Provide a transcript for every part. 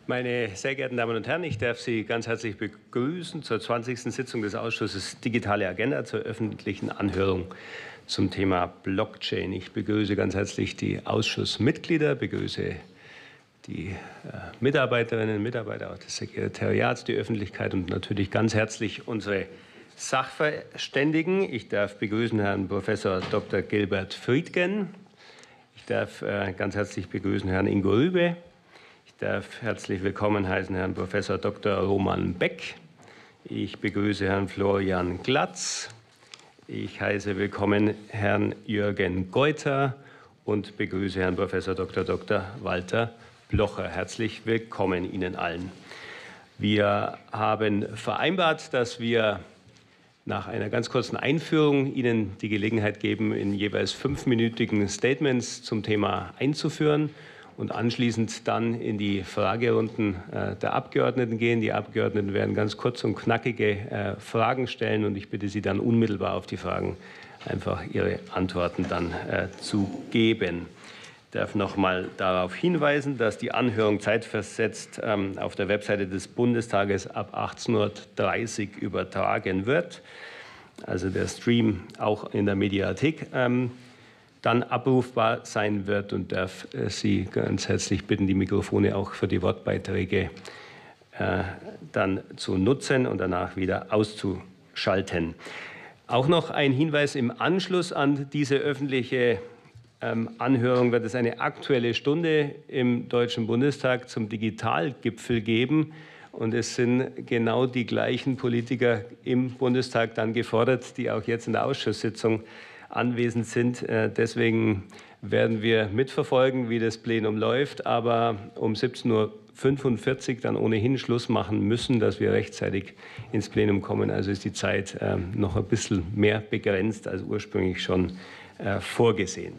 Meine sehr geehrten Damen und Herren, ich darf Sie ganz herzlich begrüßen zur 20. Sitzung des Ausschusses Digitale Agenda zur öffentlichen Anhörung zum Thema Blockchain. Ich begrüße ganz herzlich die Ausschussmitglieder, begrüße die Mitarbeiterinnen und Mitarbeiter auch des Sekretariats, die Öffentlichkeit und natürlich ganz herzlich unsere Sachverständigen. Ich darf begrüßen Herrn Prof. Dr. Gilbert Friedgen. Ich darf ganz herzlich begrüßen Herrn Ingo Rübe. Ich darf herzlich willkommen heißen Herrn Prof. Dr. Roman Beck. Ich begrüße Herrn Florian Glatz. Ich heiße willkommen Herrn Jürgen Geuter und begrüße Herrn Prof. Dr. Walter Blocher. Herzlich willkommen Ihnen allen. Wir haben vereinbart, dass wir nach einer ganz kurzen Einführung Ihnen die Gelegenheit geben, in jeweils 5-minütigen Statements zum Thema einzuführen und anschließend dann in die Fragerunden der Abgeordneten gehen. Die Abgeordneten werden ganz kurz und knackige Fragen stellen und ich bitte Sie dann unmittelbar auf die Fragen einfach Ihre Antworten dann zu geben. Ich darf noch mal darauf hinweisen, dass die Anhörung zeitversetzt auf der Webseite des Bundestages ab 18:30 Uhr übertragen wird. Also der Stream auch in der Mediathek dann abrufbar sein wird und darf Sie ganz herzlich bitten, die Mikrofone auch für die Wortbeiträge dann zu nutzen und danach wieder auszuschalten. Auch noch ein Hinweis: Im Anschluss an diese öffentliche Anhörung wird es eine Aktuelle Stunde im Deutschen Bundestag zum Digitalgipfel geben. Und es sind genau die gleichen Politiker im Bundestag dann gefordert, die auch jetzt in der Ausschusssitzung anwesend sind. Deswegen werden wir mitverfolgen, wie das Plenum läuft, aber um 17:45 Uhr dann ohnehin Schluss machen müssen, dass wir rechtzeitig ins Plenum kommen. Also ist die Zeit noch ein bisschen mehr begrenzt als ursprünglich schon vorgesehen.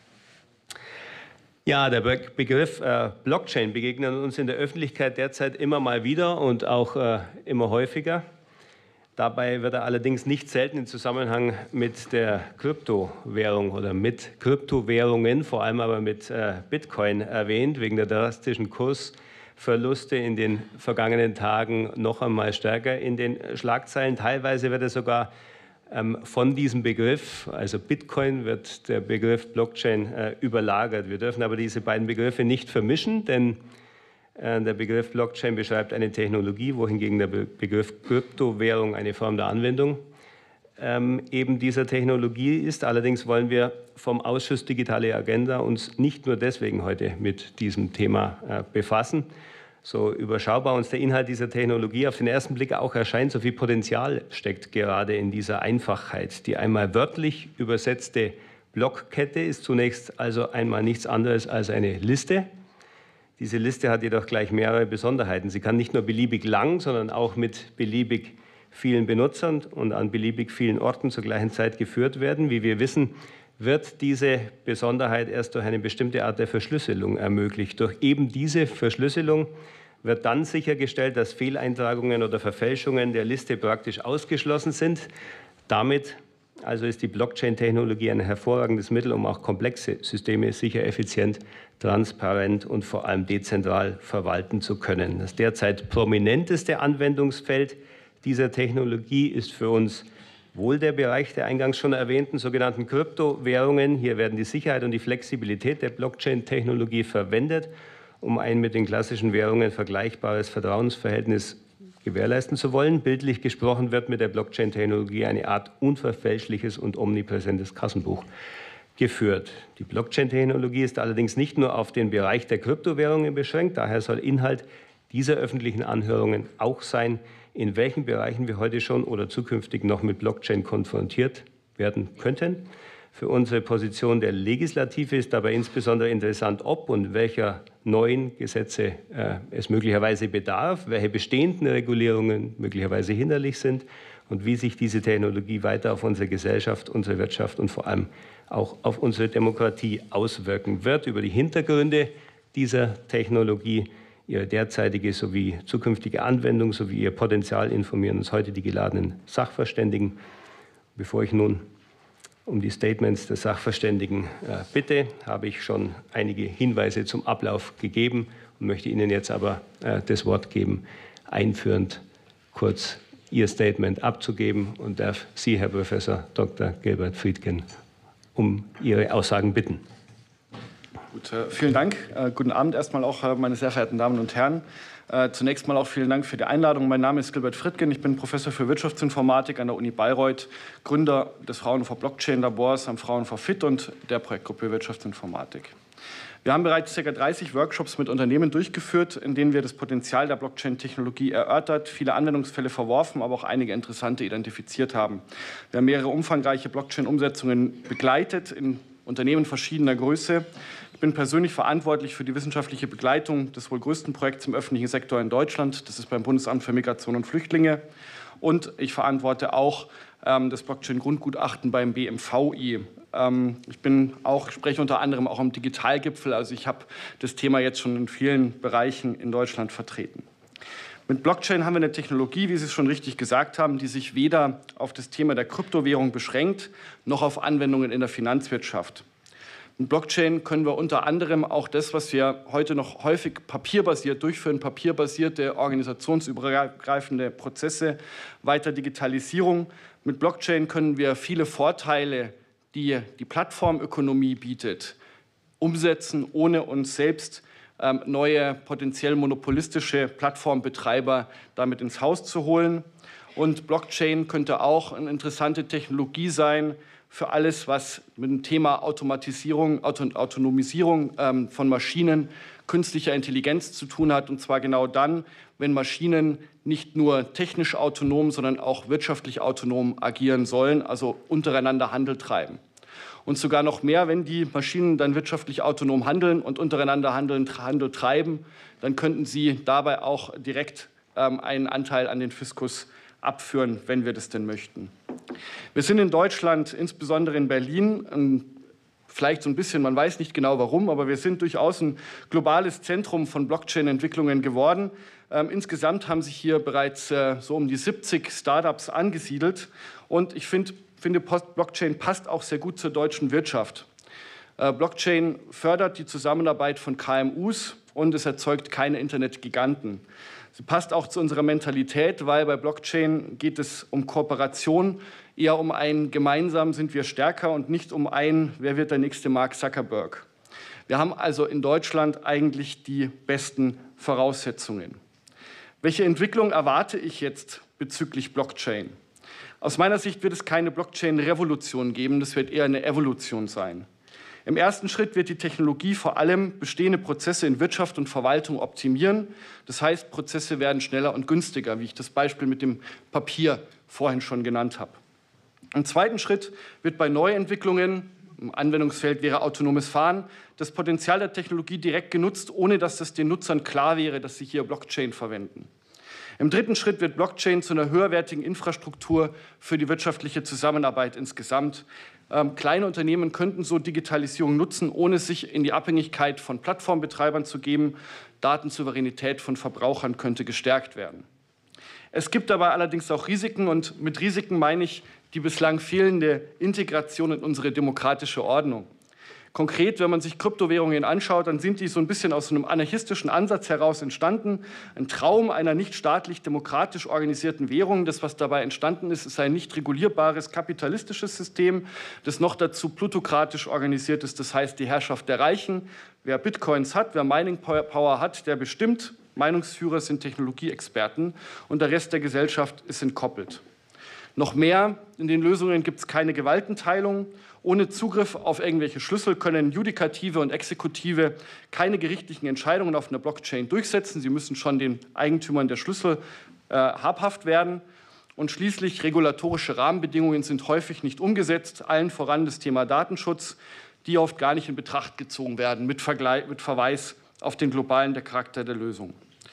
Ja, der Begriff Blockchain begegnet uns in der Öffentlichkeit derzeit immer mal wieder und auch immer häufiger. Dabei wird er allerdings nicht selten in Zusammenhang mit der Kryptowährung oder mit Kryptowährungen, vor allem aber mit Bitcoin erwähnt, wegen der drastischen Kursverluste in den vergangenen Tagen noch einmal stärker in den Schlagzeilen. Teilweise wird er sogar von diesem Begriff, also Bitcoin, wird der Begriff Blockchain überlagert. Wir dürfen aber diese beiden Begriffe nicht vermischen, denn der Begriff Blockchain beschreibt eine Technologie, wohingegen der Begriff Kryptowährung eine Form der Anwendung eben dieser Technologie ist. Allerdings wollen wir vom Ausschuss Digitale Agenda uns nicht nur deswegen heute mit diesem Thema befassen. So überschaubar uns der Inhalt dieser Technologie auf den ersten Blick auch erscheint, so viel Potenzial steckt gerade in dieser Einfachheit. Die einmal wörtlich übersetzte Blockkette ist zunächst also einmal nichts anderes als eine Liste. Diese Liste hat jedoch gleich mehrere Besonderheiten. Sie kann nicht nur beliebig lang, sondern auch mit beliebig vielen Benutzern und an beliebig vielen Orten zur gleichen Zeit geführt werden. Wie wir wissen, wird diese Besonderheit erst durch eine bestimmte Art der Verschlüsselung ermöglicht. Durch eben diese Verschlüsselung wird dann sichergestellt, dass Fehleintragungen oder Verfälschungen der Liste praktisch ausgeschlossen sind. Damit also ist die Blockchain-Technologie ein hervorragendes Mittel, um auch komplexe Systeme sicher, effizient, transparent und vor allem dezentral verwalten zu können. Das derzeit prominenteste Anwendungsfeld dieser Technologie ist für uns wohl der Bereich der eingangs schon erwähnten sogenannten Kryptowährungen. Hier werden die Sicherheit und die Flexibilität der Blockchain-Technologie verwendet, um ein mit den klassischen Währungen vergleichbares Vertrauensverhältnis gewährleisten zu wollen. Bildlich gesprochen wird mit der Blockchain-Technologie eine Art unverfälschliches und omnipräsentes Kassenbuch geführt. Die Blockchain-Technologie ist allerdings nicht nur auf den Bereich der Kryptowährungen beschränkt. Daher soll Inhalt dieser öffentlichen Anhörungen auch sein, in welchen Bereichen wir heute schon oder zukünftig noch mit Blockchain konfrontiert werden könnten. Für unsere Position der Legislative ist dabei insbesondere interessant, ob und welcher neuen Gesetze es möglicherweise bedarf, welche bestehenden Regulierungen möglicherweise hinderlich sind und wie sich diese Technologie weiter auf unsere Gesellschaft, unsere Wirtschaft und vor allem auch auf unsere Demokratie auswirken wird. Über die Hintergründe dieser Technologie, ihre derzeitige sowie zukünftige Anwendung sowie ihr Potenzial informieren uns heute die geladenen Sachverständigen. Bevor ich nun um die Statements der Sachverständigen bitte, habe ich schon einige Hinweise zum Ablauf gegeben und möchte Ihnen jetzt aber das Wort geben, einführend kurz Ihr Statement abzugeben und darf Sie, Herr Professor Dr. Gilbert Friedgen, um Ihre Aussagen bitten. Gut, vielen Dank. Guten Abend erstmal auch, meine sehr verehrten Damen und Herren. Zunächst mal auch vielen Dank für die Einladung. Mein Name ist Gilbert Friedgen. Ich bin Professor für Wirtschaftsinformatik an der Uni Bayreuth, Gründer des Fraunhofer Blockchain-Labors am Fraunhofer FIT und der Projektgruppe Wirtschaftsinformatik. Wir haben bereits ca. 30 Workshops mit Unternehmen durchgeführt, in denen wir das Potenzial der Blockchain-Technologie erörtert, viele Anwendungsfälle verworfen, aber auch einige interessante identifiziert haben. Wir haben mehrere umfangreiche Blockchain-Umsetzungen begleitet in Unternehmen verschiedener Größe. Ich bin persönlich verantwortlich für die wissenschaftliche Begleitung des wohl größten Projekts im öffentlichen Sektor in Deutschland. Das ist beim Bundesamt für Migration und Flüchtlinge. Und ich verantworte auch das Blockchain-Grundgutachten beim BMVI. Ich spreche unter anderem auch am Digitalgipfel. Also ich habe das Thema jetzt schon in vielen Bereichen in Deutschland vertreten. Mit Blockchain haben wir eine Technologie, wie Sie es schon richtig gesagt haben, die sich weder auf das Thema der Kryptowährung beschränkt, noch auf Anwendungen in der Finanzwirtschaft. Mit Blockchain können wir unter anderem auch das, was wir heute noch häufig papierbasiert durchführen, papierbasierte organisationsübergreifende Prozesse, weiter Digitalisierung. Mit Blockchain können wir viele Vorteile, die die Plattformökonomie bietet, umsetzen, ohne uns selbst neue potenziell monopolistische Plattformbetreiber damit ins Haus zu holen. Und Blockchain könnte auch eine interessante Technologie sein für alles, was mit dem Thema Automatisierung, Autonomisierung von Maschinen, künstlicher Intelligenz zu tun hat. Und zwar genau dann, wenn Maschinen nicht nur technisch autonom, sondern auch wirtschaftlich autonom agieren sollen, also untereinander Handel treiben. Und sogar noch mehr, wenn die Maschinen dann wirtschaftlich autonom handeln und untereinander Handel treiben, dann könnten sie dabei auch direkt einen Anteil an den Fiskus abführen, wenn wir das denn möchten. Wir sind in Deutschland, insbesondere in Berlin, vielleicht so ein bisschen, man weiß nicht genau warum, aber wir sind durchaus ein globales Zentrum von Blockchain-Entwicklungen geworden. Insgesamt haben sich hier bereits so um die 70 Startups angesiedelt und ich finde, Blockchain passt auch sehr gut zur deutschen Wirtschaft. Blockchain fördert die Zusammenarbeit von KMUs und es erzeugt keine Internetgiganten. Sie passt auch zu unserer Mentalität, weil bei Blockchain geht es um Kooperation, eher um ein gemeinsam sind wir stärker und nicht um ein, wer wird der nächste Mark Zuckerberg. Wir haben also in Deutschland eigentlich die besten Voraussetzungen. Welche Entwicklung erwarte ich jetzt bezüglich Blockchain? Aus meiner Sicht wird es keine Blockchain-Revolution geben, das wird eher eine Evolution sein. Im ersten Schritt wird die Technologie vor allem bestehende Prozesse in Wirtschaft und Verwaltung optimieren. Das heißt, Prozesse werden schneller und günstiger, wie ich das Beispiel mit dem Papier vorhin schon genannt habe. Im zweiten Schritt wird bei Neuentwicklungen, im Anwendungsfeld wäre autonomes Fahren, das Potenzial der Technologie direkt genutzt, ohne dass es den Nutzern klar wäre, dass sie hier Blockchain verwenden. Im dritten Schritt wird Blockchain zu einer höherwertigen Infrastruktur für die wirtschaftliche Zusammenarbeit insgesamt. Kleine Unternehmen könnten so Digitalisierung nutzen, ohne sich in die Abhängigkeit von Plattformbetreibern zu geben. Datensouveränität von Verbrauchern könnte gestärkt werden. Es gibt dabei allerdings auch Risiken und mit Risiken meine ich die bislang fehlende Integration in unsere demokratische Ordnung. Konkret, wenn man sich Kryptowährungen anschaut, dann sind die so ein bisschen aus einem anarchistischen Ansatz heraus entstanden. Ein Traum einer nicht staatlich demokratisch organisierten Währung. Das, was dabei entstanden ist, ist ein nicht regulierbares kapitalistisches System, das noch dazu plutokratisch organisiert ist. Das heißt, die Herrschaft der Reichen. Wer Bitcoins hat, wer Mining Power hat, der bestimmt. Meinungsführer sind Technologieexperten und der Rest der Gesellschaft ist entkoppelt. Noch mehr, in den Lösungen gibt es keine Gewaltenteilung. Ohne Zugriff auf irgendwelche Schlüssel können Judikative und Exekutive keine gerichtlichen Entscheidungen auf einer Blockchain durchsetzen. Sie müssen schon den Eigentümern der Schlüssel habhaft werden. Und schließlich regulatorische Rahmenbedingungen sind häufig nicht umgesetzt, allen voran das Thema Datenschutz, die oft gar nicht in Betracht gezogen werden, mit Verweis auf den globalen Charakter der Lösung.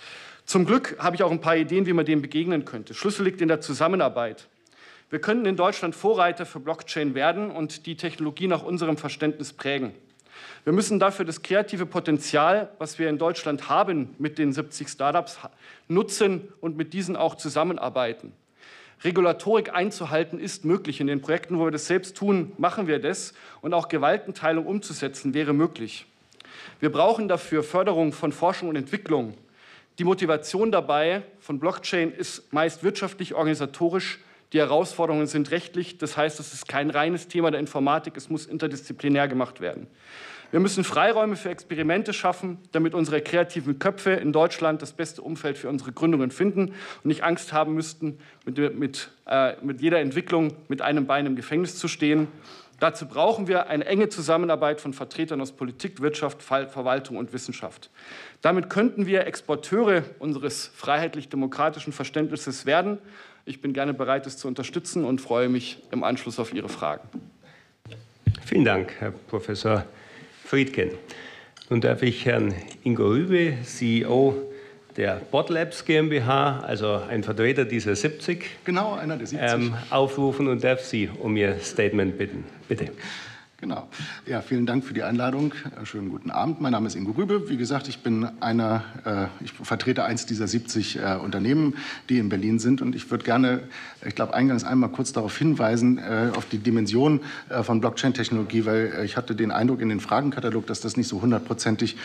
Zum Glück habe ich auch ein paar Ideen, wie man dem begegnen könnte. Schlüssel liegt in der Zusammenarbeit. Wir könnten in Deutschland Vorreiter für Blockchain werden und die Technologie nach unserem Verständnis prägen. Wir müssen dafür das kreative Potenzial, was wir in Deutschland haben, mit den 70 Startups nutzen und mit diesen auch zusammenarbeiten. Regulatorik einzuhalten ist möglich. In den Projekten, wo wir das selbst tun, machen wir das. Und auch Gewaltenteilung umzusetzen wäre möglich. Wir brauchen dafür Förderung von Forschung und Entwicklung. Die Motivation dabei von Blockchain ist meist wirtschaftlich, organisatorisch. Die Herausforderungen sind rechtlich. Das heißt, es ist kein reines Thema der Informatik. Es muss interdisziplinär gemacht werden. Wir müssen Freiräume für Experimente schaffen, damit unsere kreativen Köpfe in Deutschland das beste Umfeld für unsere Gründungen finden und nicht Angst haben müssten, mit jeder Entwicklung mit einem Bein im Gefängnis zu stehen. Dazu brauchen wir eine enge Zusammenarbeit von Vertretern aus Politik, Wirtschaft, Verwaltung und Wissenschaft. Damit könnten wir Exporteure unseres freiheitlich-demokratischen Verständnisses werden. Ich bin gerne bereit, es zu unterstützen und freue mich im Anschluss auf Ihre Fragen. Vielen Dank, Herr Professor Friedgen. Nun darf ich Herrn Ingo Rübe, CEO der BotLabs GmbH, also ein Vertreter dieser 70, genau, einer der 70, aufrufen und darf Sie um Ihr Statement bitten. Bitte. Genau. Ja, vielen Dank für die Einladung. Schönen guten Abend. Mein Name ist Ingo Rübe. Wie gesagt, ich vertrete eins dieser 70 Unternehmen, die in Berlin sind. Und ich würde gerne, ich glaube, eingangs einmal kurz darauf hinweisen, auf die Dimension von Blockchain-Technologie, weil ich hatte den Eindruck in den Fragenkatalog, dass das nicht so hundertprozentig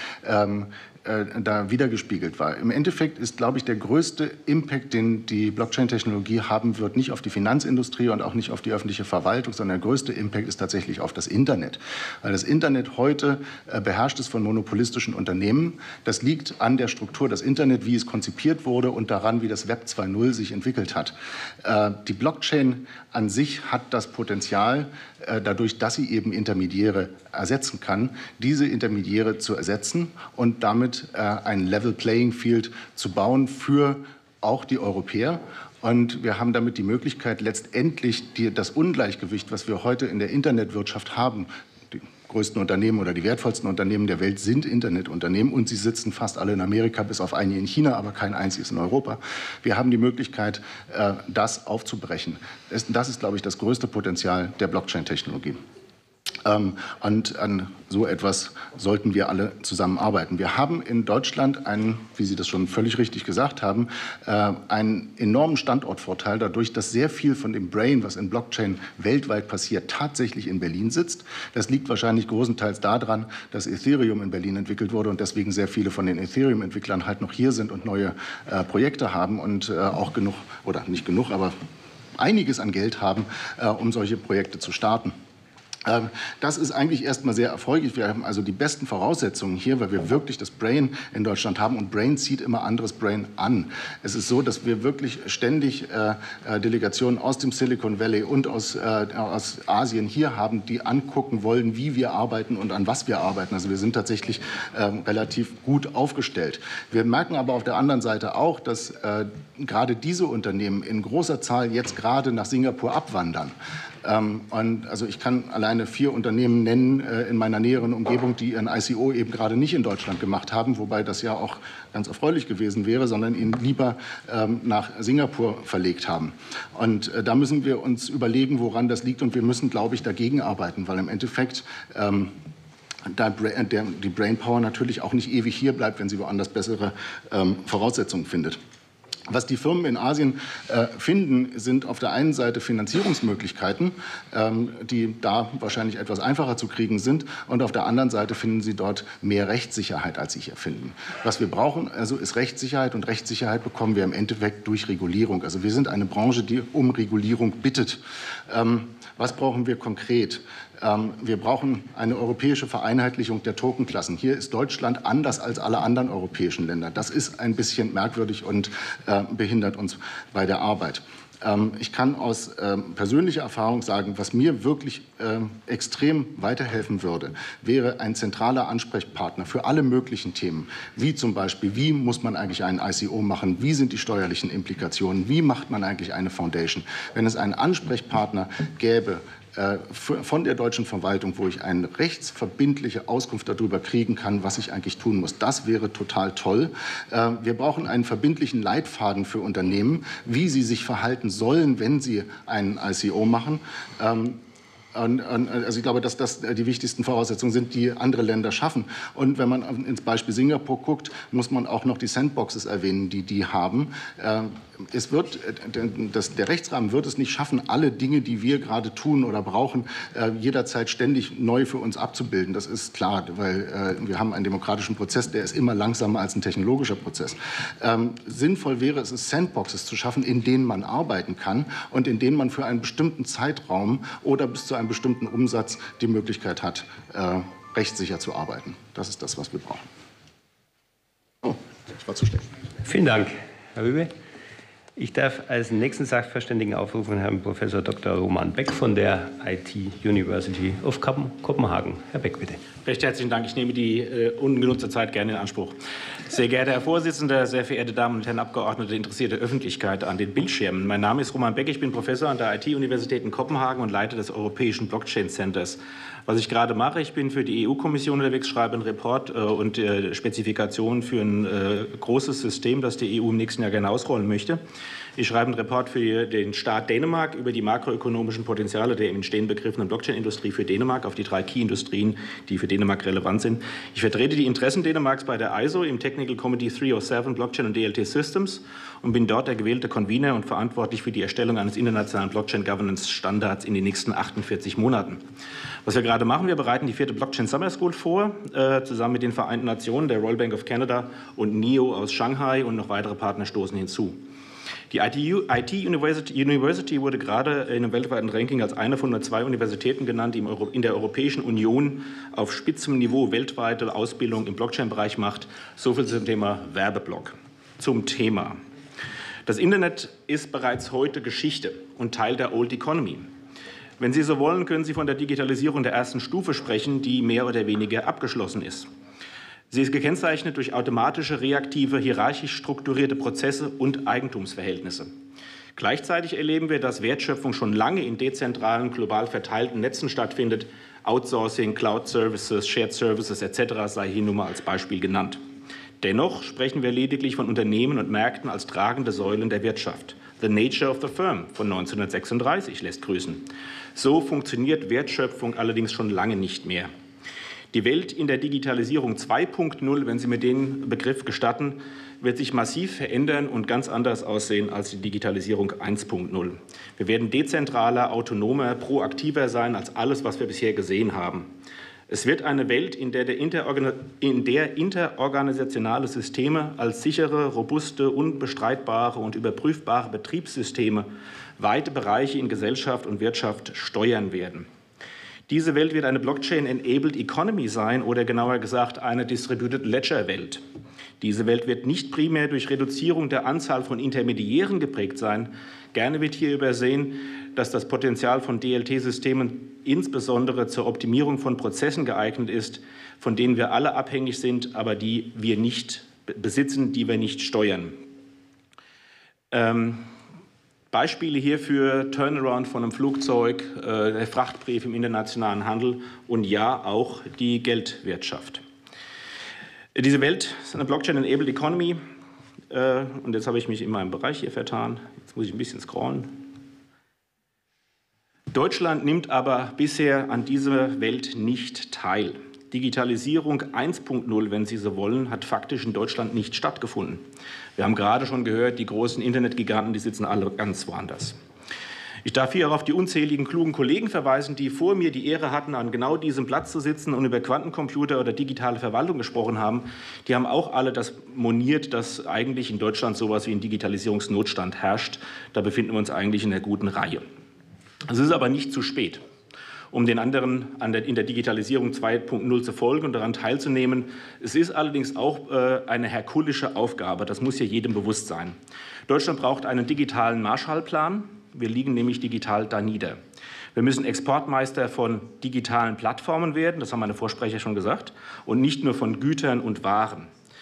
da wiedergespiegelt war. Im Endeffekt ist, glaube ich, der größte Impact, den die Blockchain-Technologie haben wird, nicht auf die Finanzindustrie und auch nicht auf die öffentliche Verwaltung, sondern der größte Impact ist tatsächlich auf das Internet. Weil das Internet heute beherrscht ist von monopolistischen Unternehmen. Das liegt an der Struktur des Internet, wie es konzipiert wurde und daran, wie das Web 2.0 sich entwickelt hat. Die Blockchain an sich hat das Potenzial, dadurch, dass sie eben Intermediäre ersetzen kann, diese Intermediäre zu ersetzen und damit ein Level Playing Field zu bauen für auch die Europäer. Und wir haben damit die Möglichkeit, letztendlich das Ungleichgewicht, was wir heute in der Internetwirtschaft haben, die größten Unternehmen oder die wertvollsten Unternehmen der Welt sind Internetunternehmen und sie sitzen fast alle in Amerika, bis auf einige in China, aber kein einziges in Europa. Wir haben die Möglichkeit, das aufzubrechen. Das ist, glaube ich, das größte Potenzial der Blockchain-Technologie. Und an so etwas sollten wir alle zusammenarbeiten. Wir haben in Deutschland einen, wie Sie das schon völlig richtig gesagt haben, einen enormen Standortvorteil dadurch, dass sehr viel von dem Brain, was in Blockchain weltweit passiert, tatsächlich in Berlin sitzt. Das liegt wahrscheinlich großenteils daran, dass Ethereum in Berlin entwickelt wurde und deswegen sehr viele von den Ethereum-Entwicklern halt noch hier sind und neue Projekte haben und auch genug, oder nicht genug, aber einiges an Geld haben, um solche Projekte zu starten. Das ist eigentlich erstmal sehr erfolgreich. Wir haben also die besten Voraussetzungen hier, weil wir wirklich das Brain in Deutschland haben und Brain zieht immer anderes Brain an. Es ist so, dass wir wirklich ständig Delegationen aus dem Silicon Valley und aus Asien hier haben, die angucken wollen, wie wir arbeiten und an was wir arbeiten. Also wir sind tatsächlich relativ gut aufgestellt. Wir merken aber auf der anderen Seite auch, dass gerade diese Unternehmen in großer Zahl jetzt gerade nach Singapur abwandern. Und also ich kann alleine 4 Unternehmen nennen in meiner näheren Umgebung, die ihren ICO eben gerade nicht in Deutschland gemacht haben, wobei das ja auch ganz erfreulich gewesen wäre, sondern ihn lieber nach Singapur verlegt haben. Und da müssen wir uns überlegen, woran das liegt und wir müssen, glaube ich, dagegen arbeiten, weil im Endeffekt die Brainpower natürlich auch nicht ewig hier bleibt, wenn sie woanders bessere Voraussetzungen findet. Was die Firmen in Asien finden, sind auf der einen Seite Finanzierungsmöglichkeiten, die da wahrscheinlich etwas einfacher zu kriegen sind. Und auf der anderen Seite finden sie dort mehr Rechtssicherheit, als sie hier finden. Was wir brauchen, also ist Rechtssicherheit. Und Rechtssicherheit bekommen wir im Endeffekt durch Regulierung. Also wir sind eine Branche, die um Regulierung bittet. Was brauchen wir konkret? Wir brauchen eine europäische Vereinheitlichung der Tokenklassen. Hier ist Deutschland anders als alle anderen europäischen Länder. Das ist ein bisschen merkwürdig und behindert uns bei der Arbeit. Ich kann aus persönlicher Erfahrung sagen, was mir wirklich extrem weiterhelfen würde, wäre ein zentraler Ansprechpartner für alle möglichen Themen, wie zum Beispiel, wie muss man eigentlich einen ICO machen, wie sind die steuerlichen Implikationen, wie macht man eigentlich eine Foundation. Wenn es einen Ansprechpartner gäbe, von der deutschen Verwaltung, wo ich eine rechtsverbindliche Auskunft darüber kriegen kann, was ich eigentlich tun muss. Das wäre total toll. Wir brauchen einen verbindlichen Leitfaden für Unternehmen, wie sie sich verhalten sollen, wenn sie einen ICO machen. Also ich glaube, dass das die wichtigsten Voraussetzungen sind, die andere Länder schaffen. Und wenn man ins Beispiel Singapur guckt, muss man auch noch die Sandboxes erwähnen, die haben. Der Rechtsrahmen wird es nicht schaffen, alle Dinge, die wir gerade tun oder brauchen, jederzeit ständig neu für uns abzubilden. Das ist klar, weil wir haben einen demokratischen Prozess, der ist immer langsamer als ein technologischer Prozess. Sinnvoll wäre es, Sandboxes zu schaffen, in denen man arbeiten kann und in denen man für einen bestimmten Zeitraum oder bis zu einem bestimmten Umsatz die Möglichkeit hat, rechtssicher zu arbeiten. Das ist das, was wir brauchen. Oh, das war zu schnell. Vielen Dank, Herr Rübe. Ich darf als nächsten Sachverständigen aufrufen Herrn Prof. Dr. Roman Beck von der IT University of Kopenhagen. Herr Beck, bitte. Recht herzlichen Dank. Ich nehme die ungenutzte Zeit gerne in Anspruch. Sehr geehrter Herr Vorsitzender, sehr verehrte Damen und Herren Abgeordnete, interessierte Öffentlichkeit an den Bildschirmen. Mein Name ist Roman Beck, ich bin Professor an der IT-Universität in Kopenhagen und Leiter des Europäischen Blockchain-Centers. Was ich gerade mache, ich bin für die EU-Kommission unterwegs, schreibe einen Report und Spezifikationen für ein großes System, das die EU im nächsten Jahr gerne ausrollen möchte. Ich schreibe einen Report für den Staat Dänemark über die makroökonomischen Potenziale der im Entstehen begriffenen Blockchain-Industrie für Dänemark auf die 3 Key-Industrien, die für Dänemark relevant sind. Ich vertrete die Interessen Dänemarks bei der ISO im Technical Committee 307 Blockchain und DLT Systems und bin dort der gewählte Convener und verantwortlich für die Erstellung eines internationalen Blockchain-Governance-Standards in den nächsten 48 Monaten. Was wir gerade machen, wir bereiten die 4. Blockchain Summer School vor, zusammen mit den Vereinten Nationen, der Royal Bank of Canada und NIO aus Shanghai, und noch weitere Partner stoßen hinzu. Die IT University wurde gerade in einem weltweiten Ranking als eine von nur 2 Universitäten genannt, die in der Europäischen Union auf Spitzenniveau weltweite Ausbildung im Blockchain-Bereich macht. So viel zum Thema Werbeblock. Zum Thema. Das Internet ist bereits heute Geschichte und Teil der Old Economy. Wenn Sie so wollen, können Sie von der Digitalisierung der ersten Stufe sprechen, die mehr oder weniger abgeschlossen ist. Sie ist gekennzeichnet durch automatische, reaktive, hierarchisch strukturierte Prozesse und Eigentumsverhältnisse. Gleichzeitig erleben wir, dass Wertschöpfung schon lange in dezentralen, global verteilten Netzen stattfindet. Outsourcing, Cloud Services, Shared Services etc. sei hier nur mal als Beispiel genannt. Dennoch sprechen wir lediglich von Unternehmen und Märkten als tragende Säulen der Wirtschaft. The Nature of the Firm von 1936 lässt grüßen. So funktioniert Wertschöpfung allerdings schon lange nicht mehr. Die Welt in der Digitalisierung 2.0, wenn Sie mir den Begriff gestatten, wird sich massiv verändern und ganz anders aussehen als die Digitalisierung 1.0. Wir werden dezentraler, autonomer, proaktiver sein als alles, was wir bisher gesehen haben. Es wird eine Welt, in der interorganisationale Systeme als sichere, robuste, unbestreitbare und überprüfbare Betriebssysteme weite Bereiche in Gesellschaft und Wirtschaft steuern werden. Diese Welt wird eine Blockchain-enabled Economy sein oder genauer gesagt eine Distributed Ledger-Welt. Diese Welt wird nicht primär durch Reduzierung der Anzahl von Intermediären geprägt sein. Gerne wird hier übersehen, dass das Potenzial von DLT-Systemen insbesondere zur Optimierung von Prozessen geeignet ist, von denen wir alle abhängig sind, aber die wir nicht besitzen, die wir nicht steuern. Beispiele hierfür: Turnaround von einem Flugzeug, der Frachtbrief im internationalen Handel und ja, auch die Geldwirtschaft. Diese Welt ist eine Blockchain-enabled Economy. Und jetzt habe ich mich in meinem Bereich hier vertan. Jetzt muss ich ein bisschen scrollen. Deutschland nimmt aber bisher an dieser Welt nicht teil. Digitalisierung 1.0, wenn Sie so wollen, hat faktisch in Deutschland nicht stattgefunden. Wir haben gerade schon gehört, die großen Internetgiganten, die sitzen alle ganz woanders. Ich darf hier auch auf die unzähligen klugen Kollegen verweisen, die vor mir die Ehre hatten, an genau diesem Platz zu sitzen und über Quantencomputer oder digitale Verwaltung gesprochen haben. Die haben auch alle das moniert, dass eigentlich in Deutschland sowas wie ein Digitalisierungsnotstand herrscht. Da befinden wir uns eigentlich in der guten Reihe. Es ist aber nicht zu spät, um den anderen in der Digitalisierung 2.0 zu folgen und daran teilzunehmen. Es ist allerdings auch eine herkulische Aufgabe, das muss ja jedem bewusst sein. Deutschland braucht einen digitalen Marshallplan. Wir liegen nämlich digital da nieder. Wir müssen Exportmeister von digitalen Plattformen werden, das haben meine Vorsprecher schon gesagt, und nicht nur von Gütern und Waren.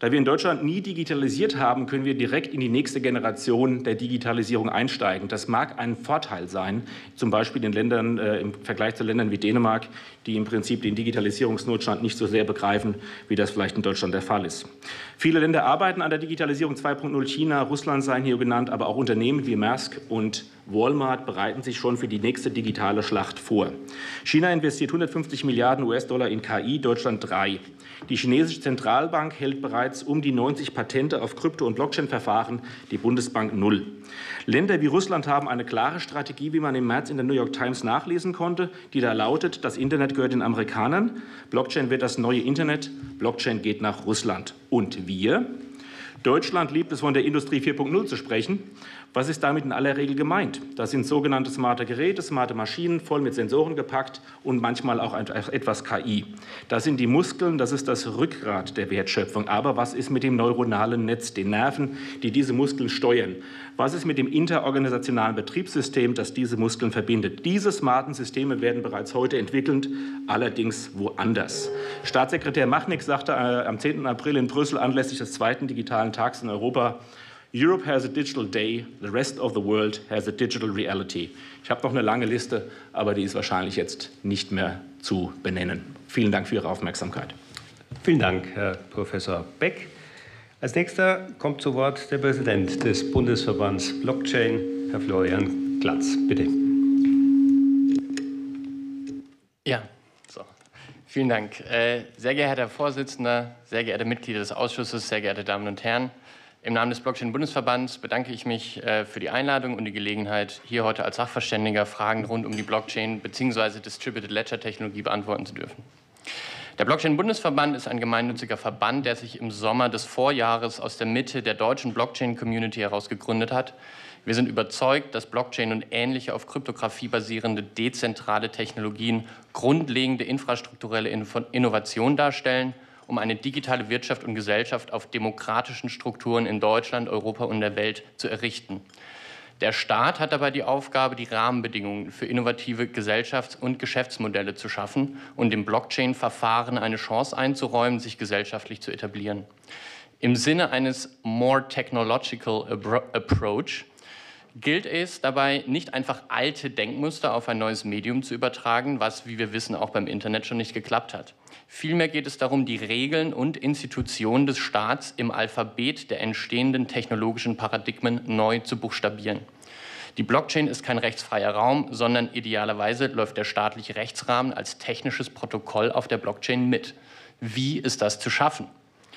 Da wir in Deutschland nie digitalisiert haben, können wir direkt in die nächste Generation der Digitalisierung einsteigen. Das mag ein Vorteil sein, zum Beispiel in Ländern, im Vergleich zu Ländern wie Dänemark, die im Prinzip den Digitalisierungsnotstand nicht so sehr begreifen, wie das vielleicht in Deutschland der Fall ist. Viele Länder arbeiten an der Digitalisierung 2.0. China, Russland seien hier genannt, aber auch Unternehmen wie Maersk und Walmart bereiten sich schon für die nächste digitale Schlacht vor. China investiert 150 Milliarden US-Dollar in KI, Deutschland 3. Die chinesische Zentralbank hält bereits um die 90 Patente auf Krypto- und Blockchain-Verfahren, die Bundesbank 0. Länder wie Russland haben eine klare Strategie, wie man im März in der New York Times nachlesen konnte, die da lautet, das Internet gehört den Amerikanern, Blockchain wird das neue Internet, Blockchain geht nach Russland. Und wir? Deutschland liebt es, von der Industrie 4.0 zu sprechen. Was ist damit in aller Regel gemeint? Das sind sogenannte smarte Geräte, smarte Maschinen, voll mit Sensoren gepackt und manchmal auch etwas KI. Das sind die Muskeln, das ist das Rückgrat der Wertschöpfung. Aber was ist mit dem neuronalen Netz, den Nerven, die diese Muskeln steuern? Was ist mit dem interorganisationalen Betriebssystem, das diese Muskeln verbindet? Diese smarten Systeme werden bereits heute entwickelt, allerdings woanders. Staatssekretär Machnig sagte am 10. April in Brüssel anlässlich des 2. digitalen Tags in Europa: Europe has a digital day, the rest of the world has a digital reality. Ich habe noch eine lange Liste, aber die ist wahrscheinlich jetzt nicht mehr zu benennen. Vielen Dank für Ihre Aufmerksamkeit. Vielen Dank, Herr Professor Beck. Als nächster kommt zu Wort der Präsident des Bundesverbands Blockchain, Herr Florian Glatz. Bitte. Ja, so. Vielen Dank. Sehr geehrter Herr Vorsitzender, sehr geehrte Mitglieder des Ausschusses, sehr geehrte Damen und Herren. Im Namen des Blockchain-Bundesverbands bedanke ich mich für die Einladung und die Gelegenheit, hier heute als Sachverständiger Fragen rund um die Blockchain bzw. Distributed Ledger-Technologie beantworten zu dürfen. Der Blockchain-Bundesverband ist ein gemeinnütziger Verband, der sich im Sommer des Vorjahres aus der Mitte der deutschen Blockchain-Community heraus gegründet hat. Wir sind überzeugt, dass Blockchain und ähnliche auf Kryptographie basierende dezentrale Technologien grundlegende infrastrukturelle Innovationen darstellen, um eine digitale Wirtschaft und Gesellschaft auf demokratischen Strukturen in Deutschland, Europa und der Welt zu errichten. Der Staat hat dabei die Aufgabe, die Rahmenbedingungen für innovative Gesellschafts- und Geschäftsmodelle zu schaffen und dem Blockchain-Verfahren eine Chance einzuräumen, sich gesellschaftlich zu etablieren. Im Sinne eines More Technological Approach gilt es dabei, nicht einfach alte Denkmuster auf ein neues Medium zu übertragen, was, wie wir wissen, auch beim Internet schon nicht geklappt hat. Vielmehr geht es darum, die Regeln und Institutionen des Staats im Alphabet der entstehenden technologischen Paradigmen neu zu buchstabieren. Die Blockchain ist kein rechtsfreier Raum, sondern idealerweise läuft der staatliche Rechtsrahmen als technisches Protokoll auf der Blockchain mit. Wie ist das zu schaffen?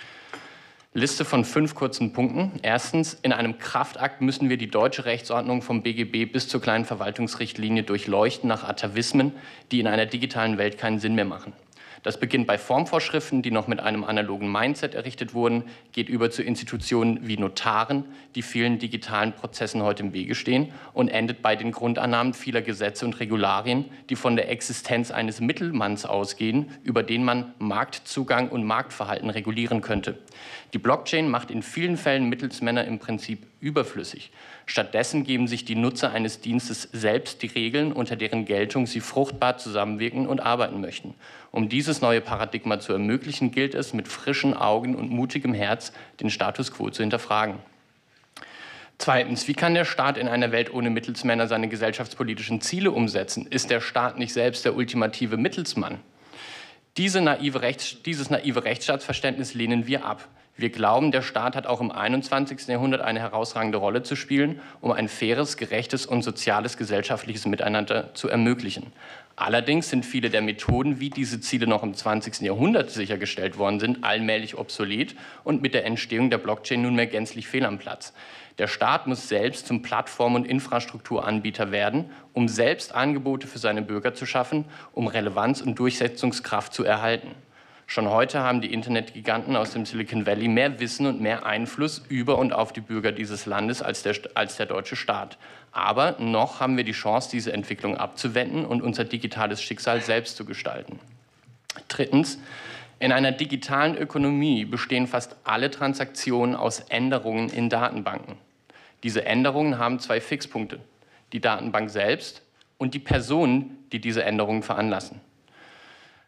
Liste von 5 kurzen Punkten. Erstens, in einem Kraftakt müssen wir die deutsche Rechtsordnung vom BGB bis zur kleinen Verwaltungsrichtlinie durchleuchten nach Atavismen, die in einer digitalen Welt keinen Sinn mehr machen. Das beginnt bei Formvorschriften, die noch mit einem analogen Mindset errichtet wurden, geht über zu Institutionen wie Notaren, die vielen digitalen Prozessen heute im Wege stehen, und endet bei den Grundannahmen vieler Gesetze und Regularien, die von der Existenz eines Mittelmanns ausgehen, über den man Marktzugang und Marktverhalten regulieren könnte. Die Blockchain macht in vielen Fällen Mittelsmänner im Prinzip überflüssig. Stattdessen geben sich die Nutzer eines Dienstes selbst die Regeln, unter deren Geltung sie fruchtbar zusammenwirken und arbeiten möchten. Um dieses neue Paradigma zu ermöglichen, gilt es, mit frischen Augen und mutigem Herz den Status quo zu hinterfragen. Zweitens, wie kann der Staat in einer Welt ohne Mittelsmänner seine gesellschaftspolitischen Ziele umsetzen? Ist der Staat nicht selbst der ultimative Mittelsmann? Dieses naive Rechtsstaatsverständnis lehnen wir ab. Wir glauben, der Staat hat auch im 21. Jahrhundert eine herausragende Rolle zu spielen, um ein faires, gerechtes und soziales gesellschaftliches Miteinander zu ermöglichen. Allerdings sind viele der Methoden, wie diese Ziele noch im 20. Jahrhundert sichergestellt worden sind, allmählich obsolet und mit der Entstehung der Blockchain nunmehr gänzlich fehl am Platz. Der Staat muss selbst zum Plattform- und Infrastrukturanbieter werden, um selbst Angebote für seine Bürger zu schaffen, um Relevanz und Durchsetzungskraft zu erhalten. Schon heute haben die Internetgiganten aus dem Silicon Valley mehr Wissen und mehr Einfluss über und auf die Bürger dieses Landes als der deutsche Staat. Aber noch haben wir die Chance, diese Entwicklung abzuwenden und unser digitales Schicksal selbst zu gestalten. Drittens, in einer digitalen Ökonomie bestehen fast alle Transaktionen aus Änderungen in Datenbanken. Diese Änderungen haben 2 Fixpunkte: die Datenbank selbst und die Personen, die diese Änderungen veranlassen.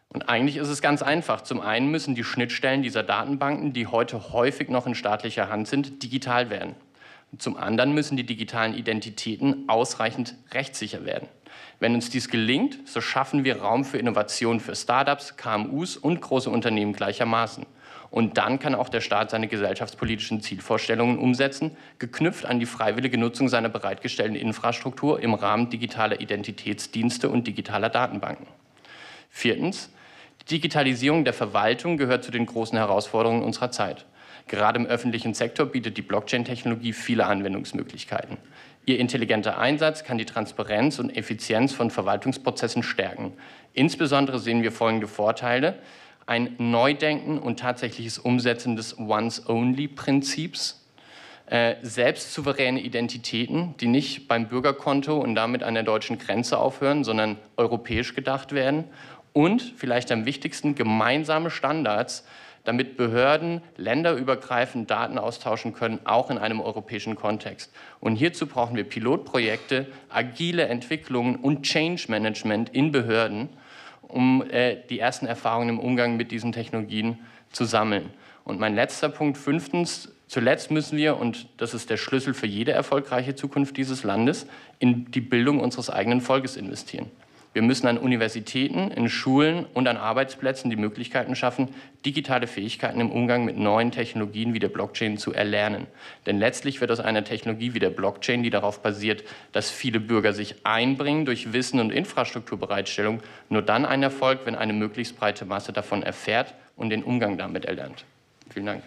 Und eigentlich ist es ganz einfach. Zum einen müssen die Schnittstellen dieser Datenbanken, die heute häufig noch in staatlicher Hand sind, digital werden. Und zum anderen müssen die digitalen Identitäten ausreichend rechtssicher werden. Wenn uns dies gelingt, so schaffen wir Raum für Innovation für Startups, KMUs und große Unternehmen gleichermaßen. Und dann kann auch der Staat seine gesellschaftspolitischen Zielvorstellungen umsetzen, geknüpft an die freiwillige Nutzung seiner bereitgestellten Infrastruktur im Rahmen digitaler Identitätsdienste und digitaler Datenbanken. Viertens, die Digitalisierung der Verwaltung gehört zu den großen Herausforderungen unserer Zeit. Gerade im öffentlichen Sektor bietet die Blockchain-Technologie viele Anwendungsmöglichkeiten. Ihr intelligenter Einsatz kann die Transparenz und Effizienz von Verwaltungsprozessen stärken. Insbesondere sehen wir folgende Vorteile: ein Neudenken und tatsächliches Umsetzen des Once-Only-Prinzips, selbstsouveräne Identitäten, die nicht beim Bürgerkonto und damit an der deutschen Grenze aufhören, sondern europäisch gedacht werden, und vielleicht am wichtigsten gemeinsame Standards, damit Behörden länderübergreifend Daten austauschen können, auch in einem europäischen Kontext. Und hierzu brauchen wir Pilotprojekte, agile Entwicklungen und Change Management in Behörden, um die ersten Erfahrungen im Umgang mit diesen Technologien zu sammeln. Und mein letzter Punkt, fünftens: Zuletzt müssen wir, und das ist der Schlüssel für jede erfolgreiche Zukunft dieses Landes, in die Bildung unseres eigenen Volkes investieren. Wir müssen an Universitäten, in Schulen und an Arbeitsplätzen die Möglichkeiten schaffen, digitale Fähigkeiten im Umgang mit neuen Technologien wie der Blockchain zu erlernen. Denn letztlich wird aus einer Technologie wie der Blockchain, die darauf basiert, dass viele Bürger sich einbringen durch Wissen und Infrastrukturbereitstellung, nur dann ein Erfolg, wenn eine möglichst breite Masse davon erfährt und den Umgang damit erlernt. Vielen Dank.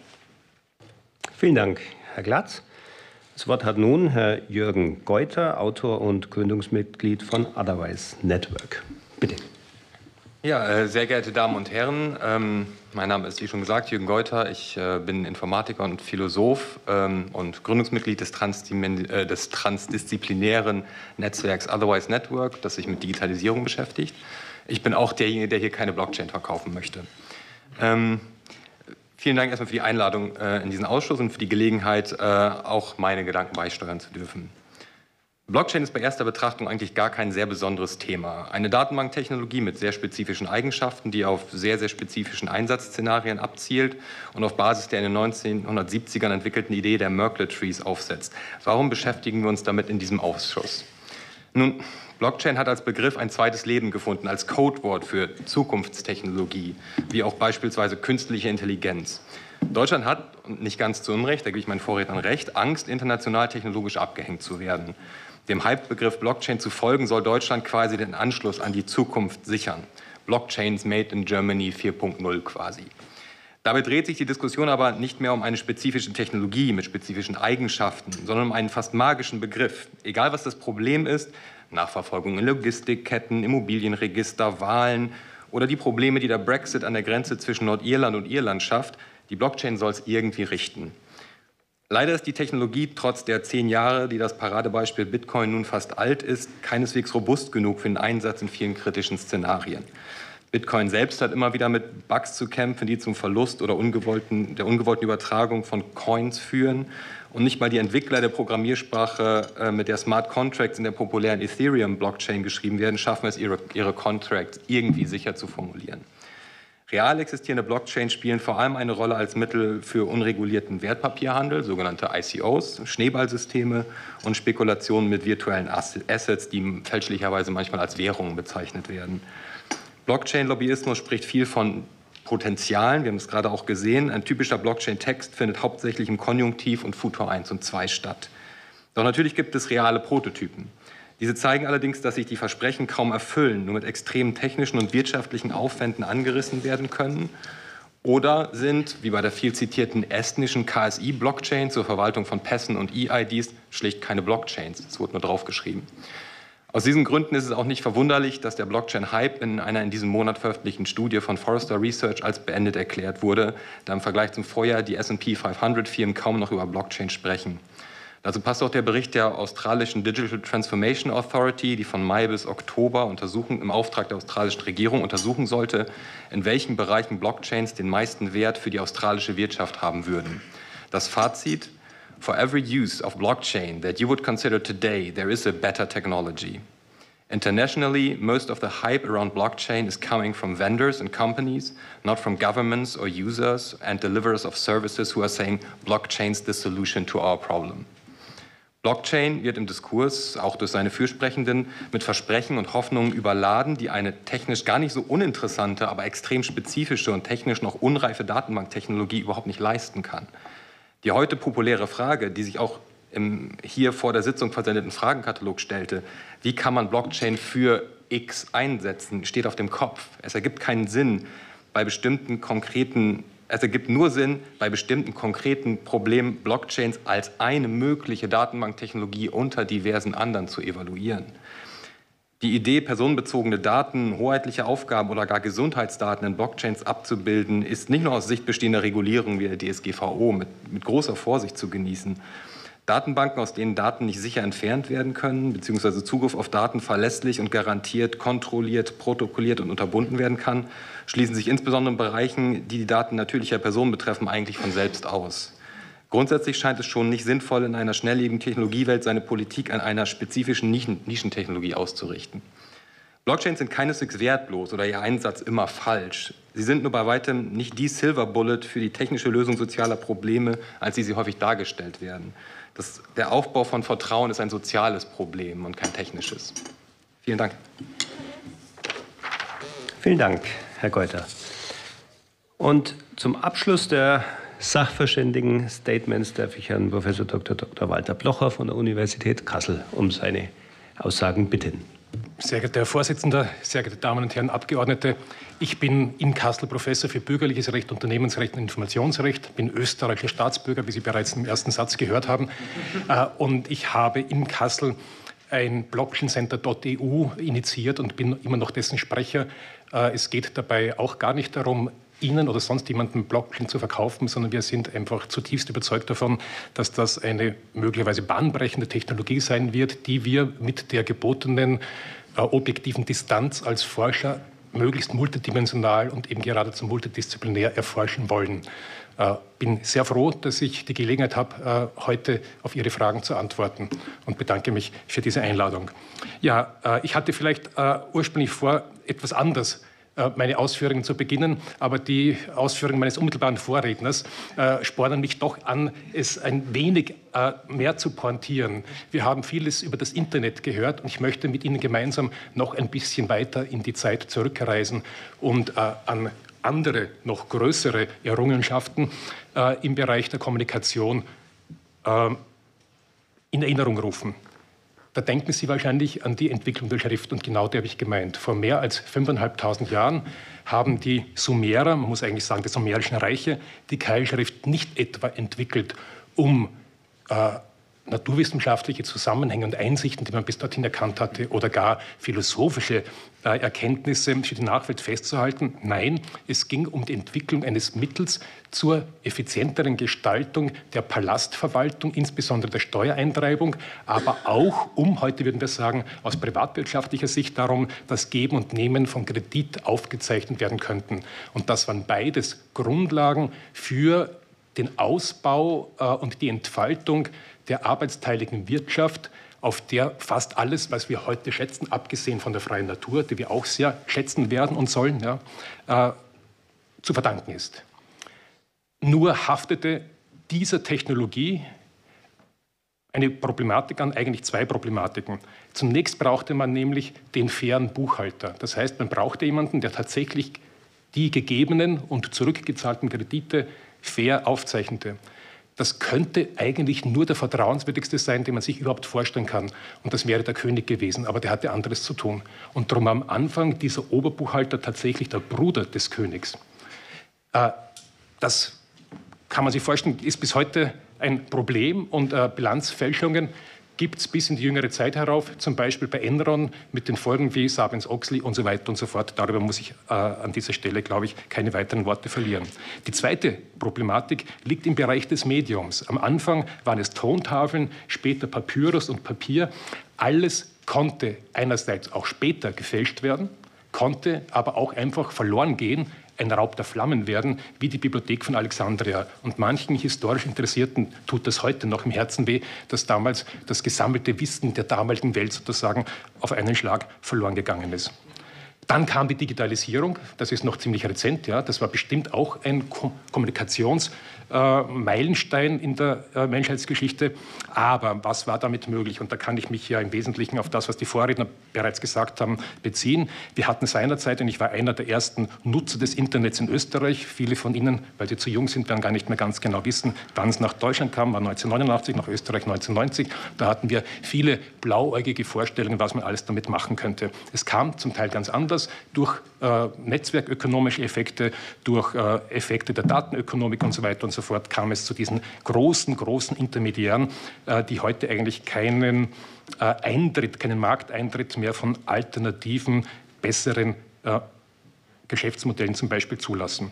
Vielen Dank, Herr Glatz. Das Wort hat nun Herr Jürgen Geuter, Autor und Gründungsmitglied von Otherwise Network. Bitte. Ja, sehr geehrte Damen und Herren, mein Name ist, wie schon gesagt, Jürgen Geuter. Ich bin Informatiker und Philosoph und Gründungsmitglied des transdisziplinären Netzwerks Otherwise Network, das sich mit Digitalisierung beschäftigt. Ich bin auch derjenige, der hier keine Blockchain verkaufen möchte. Vielen Dank erstmal für die Einladung in diesen Ausschuss und für die Gelegenheit, auch meine Gedanken beisteuern zu dürfen. Blockchain ist bei erster Betrachtung eigentlich gar kein sehr besonderes Thema. Eine Datenbanktechnologie mit sehr spezifischen Eigenschaften, die auf sehr, sehr spezifischen Einsatzszenarien abzielt und auf Basis der in den 1970ern entwickelten Idee der Merkle-Trees aufsetzt. Warum beschäftigen wir uns damit in diesem Ausschuss? Nun, Blockchain hat als Begriff ein zweites Leben gefunden, als Codewort für Zukunftstechnologie, wie auch beispielsweise künstliche Intelligenz. Deutschland hat, und nicht ganz zu Unrecht, da gebe ich meinen Vorrednern recht, Angst, international technologisch abgehängt zu werden. Dem Hype-Begriff Blockchain zu folgen, soll Deutschland quasi den Anschluss an die Zukunft sichern. Blockchains made in Germany 4.0 quasi. Dabei dreht sich die Diskussion aber nicht mehr um eine spezifische Technologie mit spezifischen Eigenschaften, sondern um einen fast magischen Begriff. Egal was das Problem ist, Nachverfolgung in Logistikketten, Immobilienregister, Wahlen oder die Probleme, die der Brexit an der Grenze zwischen Nordirland und Irland schafft, die Blockchain soll es irgendwie richten. Leider ist die Technologie trotz der 10 Jahre, die das Paradebeispiel Bitcoin nun fast alt ist, keineswegs robust genug für den Einsatz in vielen kritischen Szenarien. Bitcoin selbst hat immer wieder mit Bugs zu kämpfen, die zum Verlust oder der ungewollten Übertragung von Coins führen. Und nicht mal die Entwickler der Programmiersprache, mit der Smart Contracts in der populären Ethereum-Blockchain geschrieben werden, schaffen es, ihre Contracts irgendwie sicher zu formulieren. Real existierende Blockchains spielen vor allem eine Rolle als Mittel für unregulierten Wertpapierhandel, sogenannte ICOs, Schneeballsysteme und Spekulationen mit virtuellen Assets, die fälschlicherweise manchmal als Währungen bezeichnet werden. Blockchain-Lobbyismus spricht viel von Potenzialen, wir haben es gerade auch gesehen. Ein typischer Blockchain-Text findet hauptsächlich im Konjunktiv und Futur 1 und 2 statt. Doch natürlich gibt es reale Prototypen. Diese zeigen allerdings, dass sich die Versprechen kaum erfüllen, nur mit extremen technischen und wirtschaftlichen Aufwänden angerissen werden können oder sind, wie bei der viel zitierten estnischen KSI-Blockchain zur Verwaltung von Pässen und E-IDs, schlicht keine Blockchains. Es wurde nur draufgeschrieben. Aus diesen Gründen ist es auch nicht verwunderlich, dass der Blockchain-Hype in einer in diesem Monat veröffentlichten Studie von Forrester Research als beendet erklärt wurde, da im Vergleich zum Vorjahr die S&P 500-Firmen kaum noch über Blockchain sprechen. Dazu passt auch der Bericht der australischen Digital Transformation Authority, die von Mai bis Oktober im Auftrag der australischen Regierung untersuchen sollte, in welchen Bereichen Blockchains den meisten Wert für die australische Wirtschaft haben würden. Das Fazit: For every use of blockchain that you would consider today, there is a better technology. Internationally, most of the hype around blockchain is coming from vendors and companies, not from governments or users and deliverers of services who are saying, blockchain's the solution to our problem. Blockchain wird im Diskurs, auch durch seine Fürsprechenden, mit Versprechen und Hoffnungen überladen, die eine technisch gar nicht so uninteressante, aber extrem spezifische und technisch noch unreife Datenbanktechnologie überhaupt nicht leisten kann. Die heute populäre Frage, die sich auch im hier vor der Sitzung versendeten Fragenkatalog stellte, wie kann man Blockchain für X einsetzen, steht auf dem Kopf. Es ergibt keinen Sinn, bei bestimmten konkreten Es ergibt nur Sinn, bei bestimmten konkreten Problemen Blockchains als eine mögliche Datenbanktechnologie unter diversen anderen zu evaluieren. Die Idee, personenbezogene Daten, hoheitliche Aufgaben oder gar Gesundheitsdaten in Blockchains abzubilden, ist nicht nur aus Sicht bestehender Regulierung wie der DSGVO mit großer Vorsicht zu genießen. Datenbanken, aus denen Daten nicht sicher entfernt werden können, beziehungsweise Zugriff auf Daten verlässlich und garantiert, kontrolliert, protokolliert und unterbunden werden kann, schließen sich insbesondere in Bereichen, die die Daten natürlicher Personen betreffen, eigentlich von selbst aus. Grundsätzlich scheint es schon nicht sinnvoll, in einer schnelllebigen Technologiewelt seine Politik an einer spezifischen Nischentechnologie auszurichten. Blockchains sind keineswegs wertlos oder ihr Einsatz immer falsch. Sie sind nur bei weitem nicht die Silver Bullet für die technische Lösung sozialer Probleme, als sie häufig dargestellt werden. Der Aufbau von Vertrauen ist ein soziales Problem und kein technisches. Vielen Dank. Vielen Dank, Herr Geuter. Und zum Abschluss der Sachverständigen-Statements darf ich Herrn Prof. Dr. Walter Blocher von der Universität Kassel um seine Aussagen bitten. Sehr geehrter Herr Vorsitzender, sehr geehrte Damen und Herren Abgeordnete, ich bin in Kassel Professor für Bürgerliches Recht, Unternehmensrecht und Informationsrecht, bin österreichischer Staatsbürger, wie Sie bereits im ersten Satz gehört haben, und ich habe in Kassel ein Blockchaincenter.eu initiiert und bin immer noch dessen Sprecher. Es geht dabei auch gar nicht darum, Ihnen oder sonst jemandem Blockchain zu verkaufen, sondern wir sind einfach zutiefst überzeugt davon, dass das eine möglicherweise bahnbrechende Technologie sein wird, die wir mit der gebotenen objektiven Distanz als Forscher möglichst multidimensional und eben geradezu multidisziplinär erforschen wollen. Bin sehr froh, dass ich die Gelegenheit habe, heute auf Ihre Fragen zu antworten und bedanke mich für diese Einladung. Ja, ich hatte vielleicht ursprünglich vor, etwas anders meine Ausführungen zu beginnen, aber die Ausführungen meines unmittelbaren Vorredners spornen mich doch an, es ein wenig mehr zu pointieren. Wir haben vieles über das Internet gehört und ich möchte mit Ihnen gemeinsam noch ein bisschen weiter in die Zeit zurückreisen und an andere, noch größere Errungenschaften im Bereich der Kommunikation in Erinnerung rufen. Da denken Sie wahrscheinlich an die Entwicklung der Schrift und genau die habe ich gemeint. Vor mehr als 5.500 Jahren haben die Sumerer, man muss eigentlich sagen die Sumerischen Reiche, die Keilschrift nicht etwa entwickelt, um naturwissenschaftliche Zusammenhänge und Einsichten, die man bis dorthin erkannt hatte, oder gar philosophische Erkenntnisse für die Nachwelt festzuhalten. Nein, es ging um die Entwicklung eines Mittels zur effizienteren Gestaltung der Palastverwaltung, insbesondere der Steuereintreibung, aber auch um, heute würden wir sagen, aus privatwirtschaftlicher Sicht darum, dass Geben und Nehmen von Kredit aufgezeichnet werden könnten. Und das waren beides Grundlagen für den Ausbau und die Entfaltung der arbeitsteiligen Wirtschaft, auf der fast alles, was wir heute schätzen, abgesehen von der freien Natur, die wir auch sehr schätzen werden und sollen, ja, zu verdanken ist. Nur haftete dieser Technologie eine Problematik an, eigentlich zwei Problematiken. Zunächst brauchte man nämlich den fairen Buchhalter. Das heißt, man brauchte jemanden, der tatsächlich die gegebenen und zurückgezahlten Kredite fair aufzeichnete. Das könnte eigentlich nur der vertrauenswürdigste sein, den man sich überhaupt vorstellen kann. Und das wäre der König gewesen, aber der hatte anderes zu tun. Und darum am Anfang dieser Oberbuchhalter tatsächlich der Bruder des Königs. Das kann man sich vorstellen, ist bis heute ein Problem und Bilanzfälschungen gibt es bis in die jüngere Zeit herauf, zum Beispiel bei Enron mit den Folgen wie Sarbanes-Oxley und so weiter und so fort. Darüber muss ich an dieser Stelle, glaube ich, keine weiteren Worte verlieren. Die zweite Problematik liegt im Bereich des Mediums. Am Anfang waren es Tontafeln, später Papyrus und Papier. Alles konnte einerseits auch später gefälscht werden, konnte aber auch einfach verloren gehen, ein Raub der Flammen werden, wie die Bibliothek von Alexandria. Und manchen historisch Interessierten tut das heute noch im Herzen weh, dass damals das gesammelte Wissen der damaligen Welt sozusagen auf einen Schlag verloren gegangen ist. Dann kam die Digitalisierung, das ist noch ziemlich rezent, ja, das war bestimmt auch ein Kommunikationsmeilenstein in der Menschheitsgeschichte. Aber was war damit möglich? Und da kann ich mich ja im Wesentlichen auf das, was die Vorredner bereits gesagt haben, beziehen. Wir hatten seinerzeit, und ich war einer der ersten Nutzer des Internets in Österreich, viele von Ihnen, weil Sie zu jung sind, werden gar nicht mehr ganz genau wissen, wann es nach Deutschland kam, war 1989, nach Österreich 1990. Da hatten wir viele blauäugige Vorstellungen, was man alles damit machen könnte. Es kam zum Teil ganz anders. Durch netzwerkökonomische Effekte, durch Effekte der Datenökonomik und so weiter und so fort kam es zu diesen großen Intermediären, die heute eigentlich keinen Markteintritt mehr von alternativen, besseren Geschäftsmodellen zum Beispiel zulassen.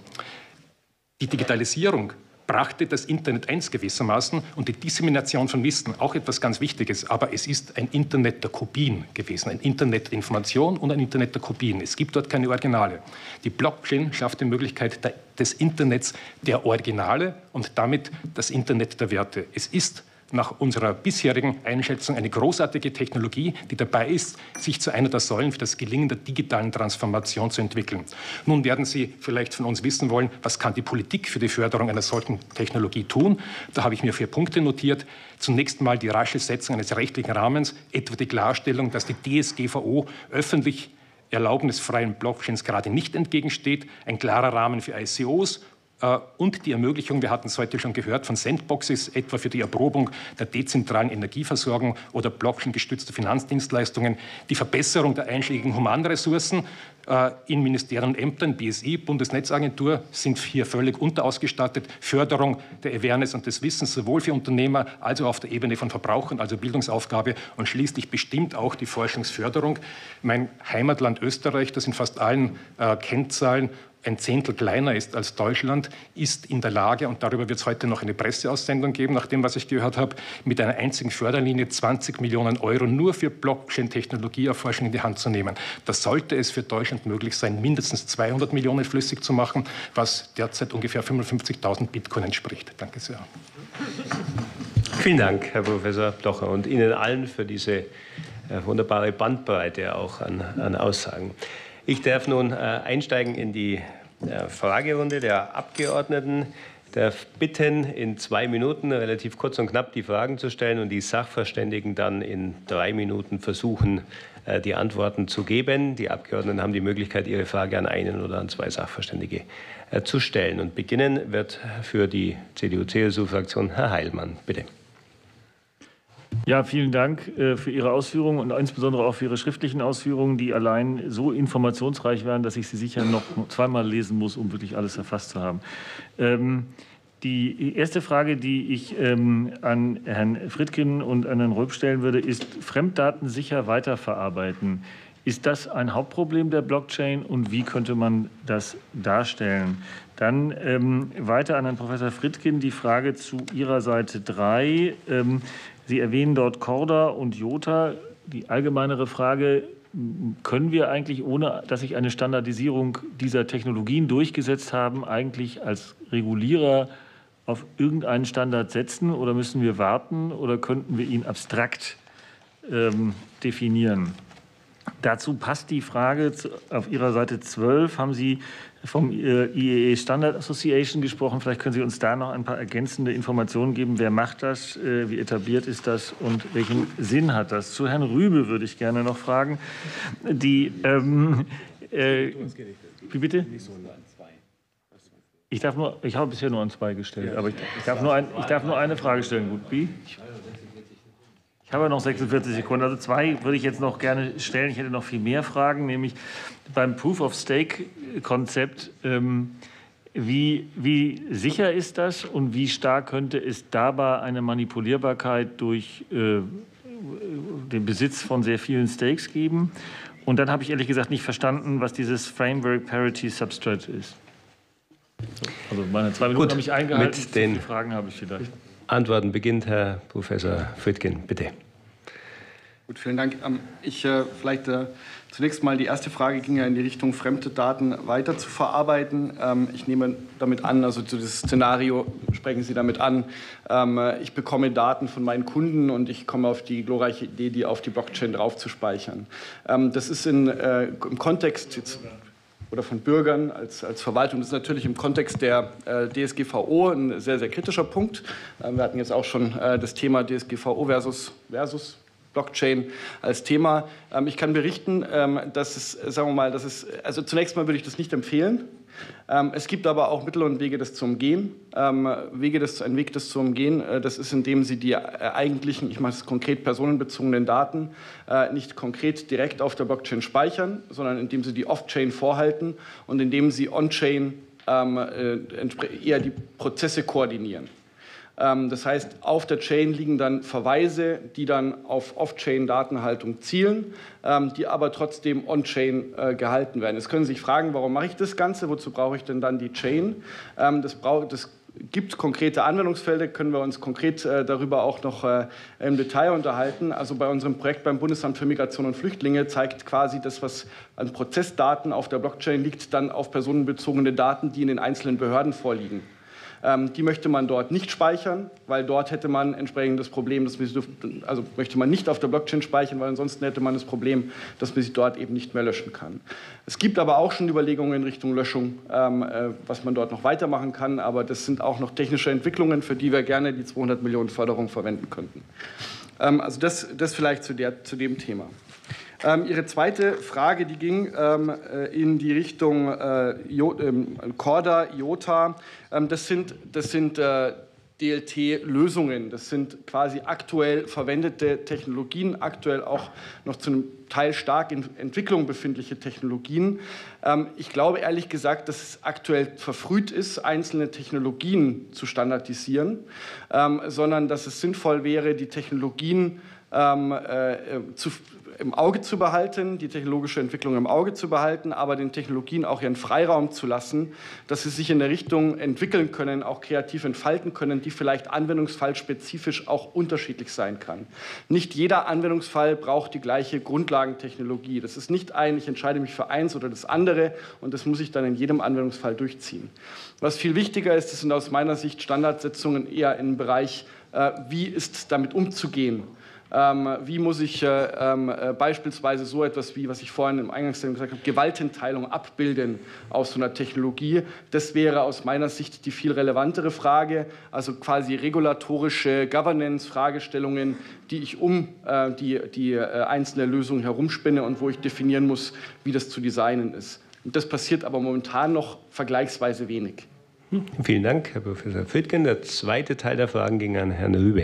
Die Digitalisierung brachte das Internet eins gewissermaßen und die Dissemination von Wissen, auch etwas ganz Wichtiges, aber es ist ein Internet der Kopien gewesen, ein Internet der Information und ein Internet der Kopien. Es gibt dort keine Originale. Die Blockchain schafft die Möglichkeit des Internets der Originale und damit das Internet der Werte. Es ist nach unserer bisherigen Einschätzung eine großartige Technologie, die dabei ist, sich zu einer der Säulen für das Gelingen der digitalen Transformation zu entwickeln. Nun werden Sie vielleicht von uns wissen wollen, was kann die Politik für die Förderung einer solchen Technologie tun? Da habe ich mir 4 Punkte notiert. Zunächst mal die rasche Setzung eines rechtlichen Rahmens, etwa die Klarstellung, dass die DSGVO öffentlich erlaubnisfreien Blockchains gerade nicht entgegensteht, ein klarer Rahmen für ICOs, und die Ermöglichung, wir hatten es heute schon gehört, von Sandboxes, etwa für die Erprobung der dezentralen Energieversorgung oder Blockchain-gestützter Finanzdienstleistungen, die Verbesserung der einschlägigen Humanressourcen in Ministerien und Ämtern, BSI, Bundesnetzagentur, sind hier völlig unterausgestattet, Förderung der Awareness und des Wissens, sowohl für Unternehmer als auch auf der Ebene von Verbrauchern, also Bildungsaufgabe und schließlich bestimmt auch die Forschungsförderung. Mein Heimatland Österreich, das in fast allen Kennzahlen ein Zehntel kleiner ist als Deutschland, ist in der Lage, und darüber wird es heute noch eine Presseaussendung geben, nach dem, was ich gehört habe, mit einer einzigen Förderlinie 20 Millionen Euro nur für Blockchain-Technologieerforschung in die Hand zu nehmen. Da sollte es für Deutschland möglich sein, mindestens 200 Millionen flüssig zu machen, was derzeit ungefähr 55.000 Bitcoin entspricht. Danke sehr. Vielen Dank, Herr Professor Blocher, und Ihnen allen für diese wunderbare Bandbreite auch an Aussagen. Ich darf nun einsteigen in die Fragerunde der Abgeordneten. Ich darf bitten, in 2 Minuten relativ kurz und knapp die Fragen zu stellen und die Sachverständigen dann in 3 Minuten versuchen, die Antworten zu geben. Die Abgeordneten haben die Möglichkeit, ihre Frage an einen oder an 2 Sachverständige zu stellen. Und beginnen wird für die CDU-CSU-Fraktion Herr Heilmann. Bitte. Ja, vielen Dank für Ihre Ausführungen und insbesondere auch für Ihre schriftlichen Ausführungen, die allein so informationsreich waren, dass ich sie sicher noch zweimal lesen muss, um wirklich alles erfasst zu haben. Die erste Frage, die ich an Herrn Friedgen und an Herrn Röb stellen würde, ist Fremddaten sicher weiterverarbeiten. Ist das ein Hauptproblem der Blockchain und wie könnte man das darstellen? Dann weiter an Herrn Professor Friedgen die Frage zu Ihrer Seite 3. Sie erwähnen dort Corda und Jota. Die allgemeinere Frage, können wir eigentlich, ohne dass sich eine Standardisierung dieser Technologien durchgesetzt haben, eigentlich als Regulierer auf irgendeinen Standard setzen oder müssen wir warten oder könnten wir ihn abstrakt definieren? Dazu passt die Frage, auf Ihrer Seite 12 haben Sie vom IEEE Standard Association gesprochen. Vielleicht können Sie uns da noch ein paar ergänzende Informationen geben. Wer macht das? Wie etabliert ist das? Und welchen Sinn hat das? Zu Herrn Rübe würde ich gerne noch fragen. Wie bitte? Ich habe bisher nur an 2 gestellt, aber ich darf nur eine Frage stellen. Gut, wie? Ich habe noch 46 Sekunden, also 2 würde ich jetzt noch gerne stellen. Ich hätte noch viel mehr Fragen, nämlich beim Proof-of-Stake-Konzept. Wie sicher ist das und wie stark könnte es dabei eine Manipulierbarkeit durch den Besitz von sehr vielen Stakes geben? Und dann habe ich ehrlich gesagt nicht verstanden, was dieses Framework Parity Substrate ist. Also meine 2 Minuten habe ich eingehalten. Mit den Fragen habe ich vielleicht. Antworten beginnt Herr Professor Friedgen, bitte. Gut, vielen Dank. Vielleicht zunächst mal die erste Frage ging ja in die Richtung, fremde Daten weiter zu verarbeiten. Ich nehme damit an, also zu diesem Szenario sprechen Sie damit an, ich bekomme Daten von meinen Kunden und ich komme auf die glorreiche Idee, die auf die Blockchain drauf zu speichern. Das ist im Kontext jetzt, oder von Bürgern als Verwaltung. Das ist natürlich im Kontext der DSGVO ein sehr, sehr kritischer Punkt. Wir hatten jetzt auch schon das Thema DSGVO versus Blockchain als Thema. Ich kann berichten, dass es, sagen wir mal, also zunächst mal würde ich das nicht empfehlen. Es gibt aber auch Mittel und Wege, das zu umgehen. Ein Weg, das zu umgehen, das ist, indem Sie die eigentlichen, ich mache es konkret personenbezogenen Daten, nicht konkret direkt auf der Blockchain speichern, sondern indem Sie die off-chain vorhalten und indem Sie on-chain eher die Prozesse koordinieren. Das heißt, auf der Chain liegen dann Verweise, die dann auf Off-Chain-Datenhaltung zielen, die aber trotzdem on-Chain gehalten werden. Jetzt können Sie sich fragen, warum mache ich das Ganze? Wozu brauche ich denn dann die Chain? Das gibt konkrete Anwendungsfelder, können wir uns konkret darüber auch noch im Detail unterhalten. Also bei unserem Projekt beim Bundesamt für Migration und Flüchtlinge zeigt quasi das, was an Prozessdaten auf der Blockchain liegt, dann auf personenbezogene Daten, die in den einzelnen Behörden vorliegen. Die möchte man dort nicht speichern, weil dort hätte man entsprechend das Problem, also möchte man nicht auf der Blockchain speichern, weil ansonsten hätte man das Problem, dass man sie dort eben nicht mehr löschen kann. Es gibt aber auch schon Überlegungen in Richtung Löschung, was man dort noch weitermachen kann, aber das sind auch noch technische Entwicklungen, für die wir gerne die 200 Millionen Förderung verwenden könnten. Also das vielleicht zu dem Thema. Ihre zweite Frage, die ging in die Richtung Corda, IOTA. Das sind DLT-Lösungen. Das sind quasi aktuell verwendete Technologien, aktuell auch noch zu einem Teil stark in Entwicklung befindliche Technologien. Ich glaube ehrlich gesagt, dass es aktuell verfrüht ist, einzelne Technologien zu standardisieren, sondern dass es sinnvoll wäre, die Technologien im Auge zu behalten, die technologische Entwicklung im Auge zu behalten, aber den Technologien auch ihren Freiraum zu lassen, dass sie sich in der Richtung entwickeln können, auch kreativ entfalten können, die vielleicht anwendungsfallspezifisch auch unterschiedlich sein kann. Nicht jeder Anwendungsfall braucht die gleiche Grundlagentechnologie. Das ist nicht ich entscheide mich für eins oder das andere und das muss ich dann in jedem Anwendungsfall durchziehen. Was viel wichtiger ist, das sind aus meiner Sicht Standardsetzungen eher im Bereich, wie ist damit umzugehen. Wie muss ich beispielsweise so etwas wie, was ich vorhin im Eingangsstatement gesagt habe, Gewaltenteilung abbilden aus so einer Technologie? Das wäre aus meiner Sicht die viel relevantere Frage, also quasi regulatorische Governance-Fragestellungen, die ich um die einzelne Lösung herumspinne und wo ich definieren muss, wie das zu designen ist. Und das passiert aber momentan noch vergleichsweise wenig. Vielen Dank, Herr Professor Friedgen. Der zweite Teil der Fragen ging an Herrn Rübe.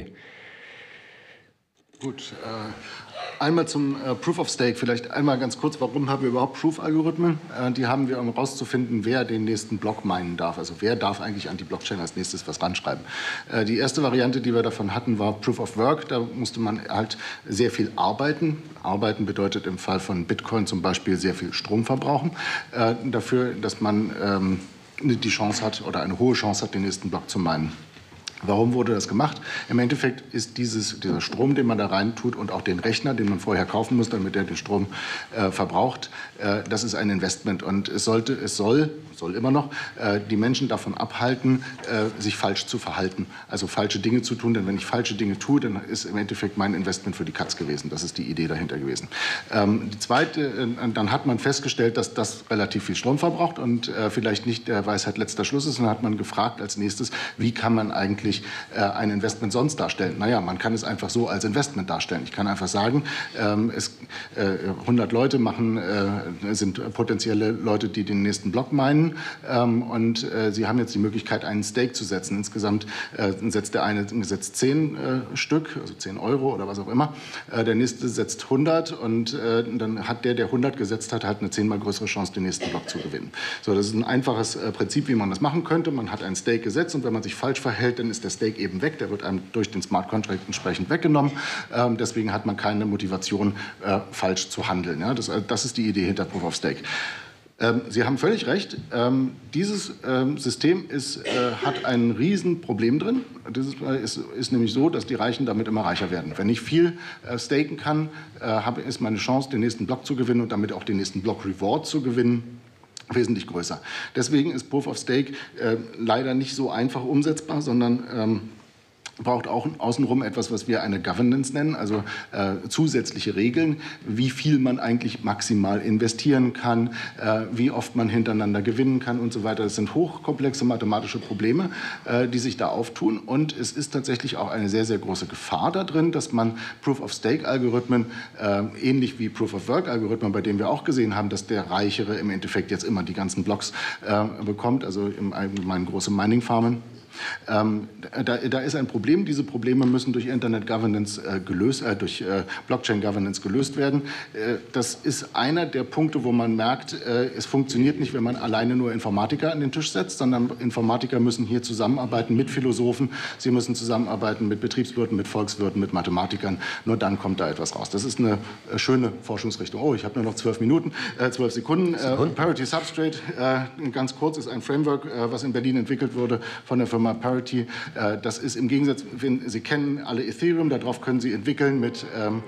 Gut, einmal zum Proof of Stake. Vielleicht einmal ganz kurz, warum haben wir überhaupt Proof-Algorithmen? Die haben wir, um herauszufinden, wer den nächsten Block meinen darf. Also wer darf eigentlich an die Blockchain als nächstes was ranschreiben. Die erste Variante, die wir davon hatten, war Proof of Work. Da musste man halt sehr viel arbeiten. Arbeiten bedeutet im Fall von Bitcoin zum Beispiel sehr viel Strom verbrauchen. Dafür, dass man die Chance hat oder eine hohe Chance hat, den nächsten Block zu meinen. Warum wurde das gemacht? Im Endeffekt ist dieser Strom, den man da rein tut und auch den Rechner, den man vorher kaufen muss, damit er den Strom verbraucht, das ist ein Investment. Und es soll immer noch die Menschen davon abhalten, sich falsch zu verhalten, also falsche Dinge zu tun. Denn wenn ich falsche Dinge tue, dann ist im Endeffekt mein Investment für die Katz gewesen. Das ist die Idee dahinter gewesen. Die zweite, dann hat man festgestellt, dass das relativ viel Strom verbraucht und vielleicht nicht der Weisheit letzter Schluss ist. Und dann hat man gefragt als nächstes, wie kann man eigentlich ein Investment sonst darstellen? Naja, man kann es einfach so als Investment darstellen. Ich kann einfach sagen, 100 Leute sind potenzielle Leute, die den nächsten Block meinen und sie haben jetzt die Möglichkeit, einen Stake zu setzen. Insgesamt setzt der eine 10 Stück, also 10 Euro oder was auch immer. Der nächste setzt 100 und dann hat der 100 gesetzt hat, halt eine 10-mal größere Chance, den nächsten Block zu gewinnen. So, das ist ein einfaches Prinzip, wie man das machen könnte. Man hat einen Stake gesetzt und wenn man sich falsch verhält, dann ist der Stake eben weg. Der wird einem durch den Smart Contract entsprechend weggenommen. Deswegen hat man keine Motivation, falsch zu handeln. Ja? Das ist die Idee hinter Proof of Stake. Sie haben völlig recht. Dieses System hat ein Riesenproblem drin. Das ist nämlich so, dass die Reichen damit immer reicher werden. Wenn ich viel staken kann, ist meine Chance, den nächsten Block zu gewinnen und damit auch den nächsten Block Reward zu gewinnen, wesentlich größer. Deswegen ist Proof of Stake leider nicht so einfach umsetzbar, sondern braucht auch außenrum etwas, was wir eine Governance nennen, also zusätzliche Regeln, wie viel man eigentlich maximal investieren kann, wie oft man hintereinander gewinnen kann und so weiter. Das sind hochkomplexe mathematische Probleme, die sich da auftun. Und es ist tatsächlich auch eine sehr, sehr große Gefahr da drin, dass man Proof-of-Stake-Algorithmen, ähnlich wie Proof-of-Work-Algorithmen, bei denen wir auch gesehen haben, dass der Reichere im Endeffekt jetzt immer die ganzen Blocks bekommt, also im Allgemeinen große Mining-Farmen. Da ist ein Problem. Diese Probleme müssen durch Internet Governance durch Blockchain Governance gelöst werden. Das ist einer der Punkte, wo man merkt, es funktioniert nicht, wenn man alleine nur Informatiker an den Tisch setzt, sondern Informatiker müssen hier zusammenarbeiten mit Philosophen. Sie müssen zusammenarbeiten mit Betriebswirten, mit Volkswirten, mit Mathematikern. Nur dann kommt da etwas raus. Das ist eine schöne Forschungsrichtung. Oh, ich habe nur noch 12 Sekunden. Parity Substrate, ganz kurz, ist ein Framework, was in Berlin entwickelt wurde von der Firma Parity. Das ist im Gegensatz, Sie kennen alle Ethereum, darauf können Sie entwickeln mit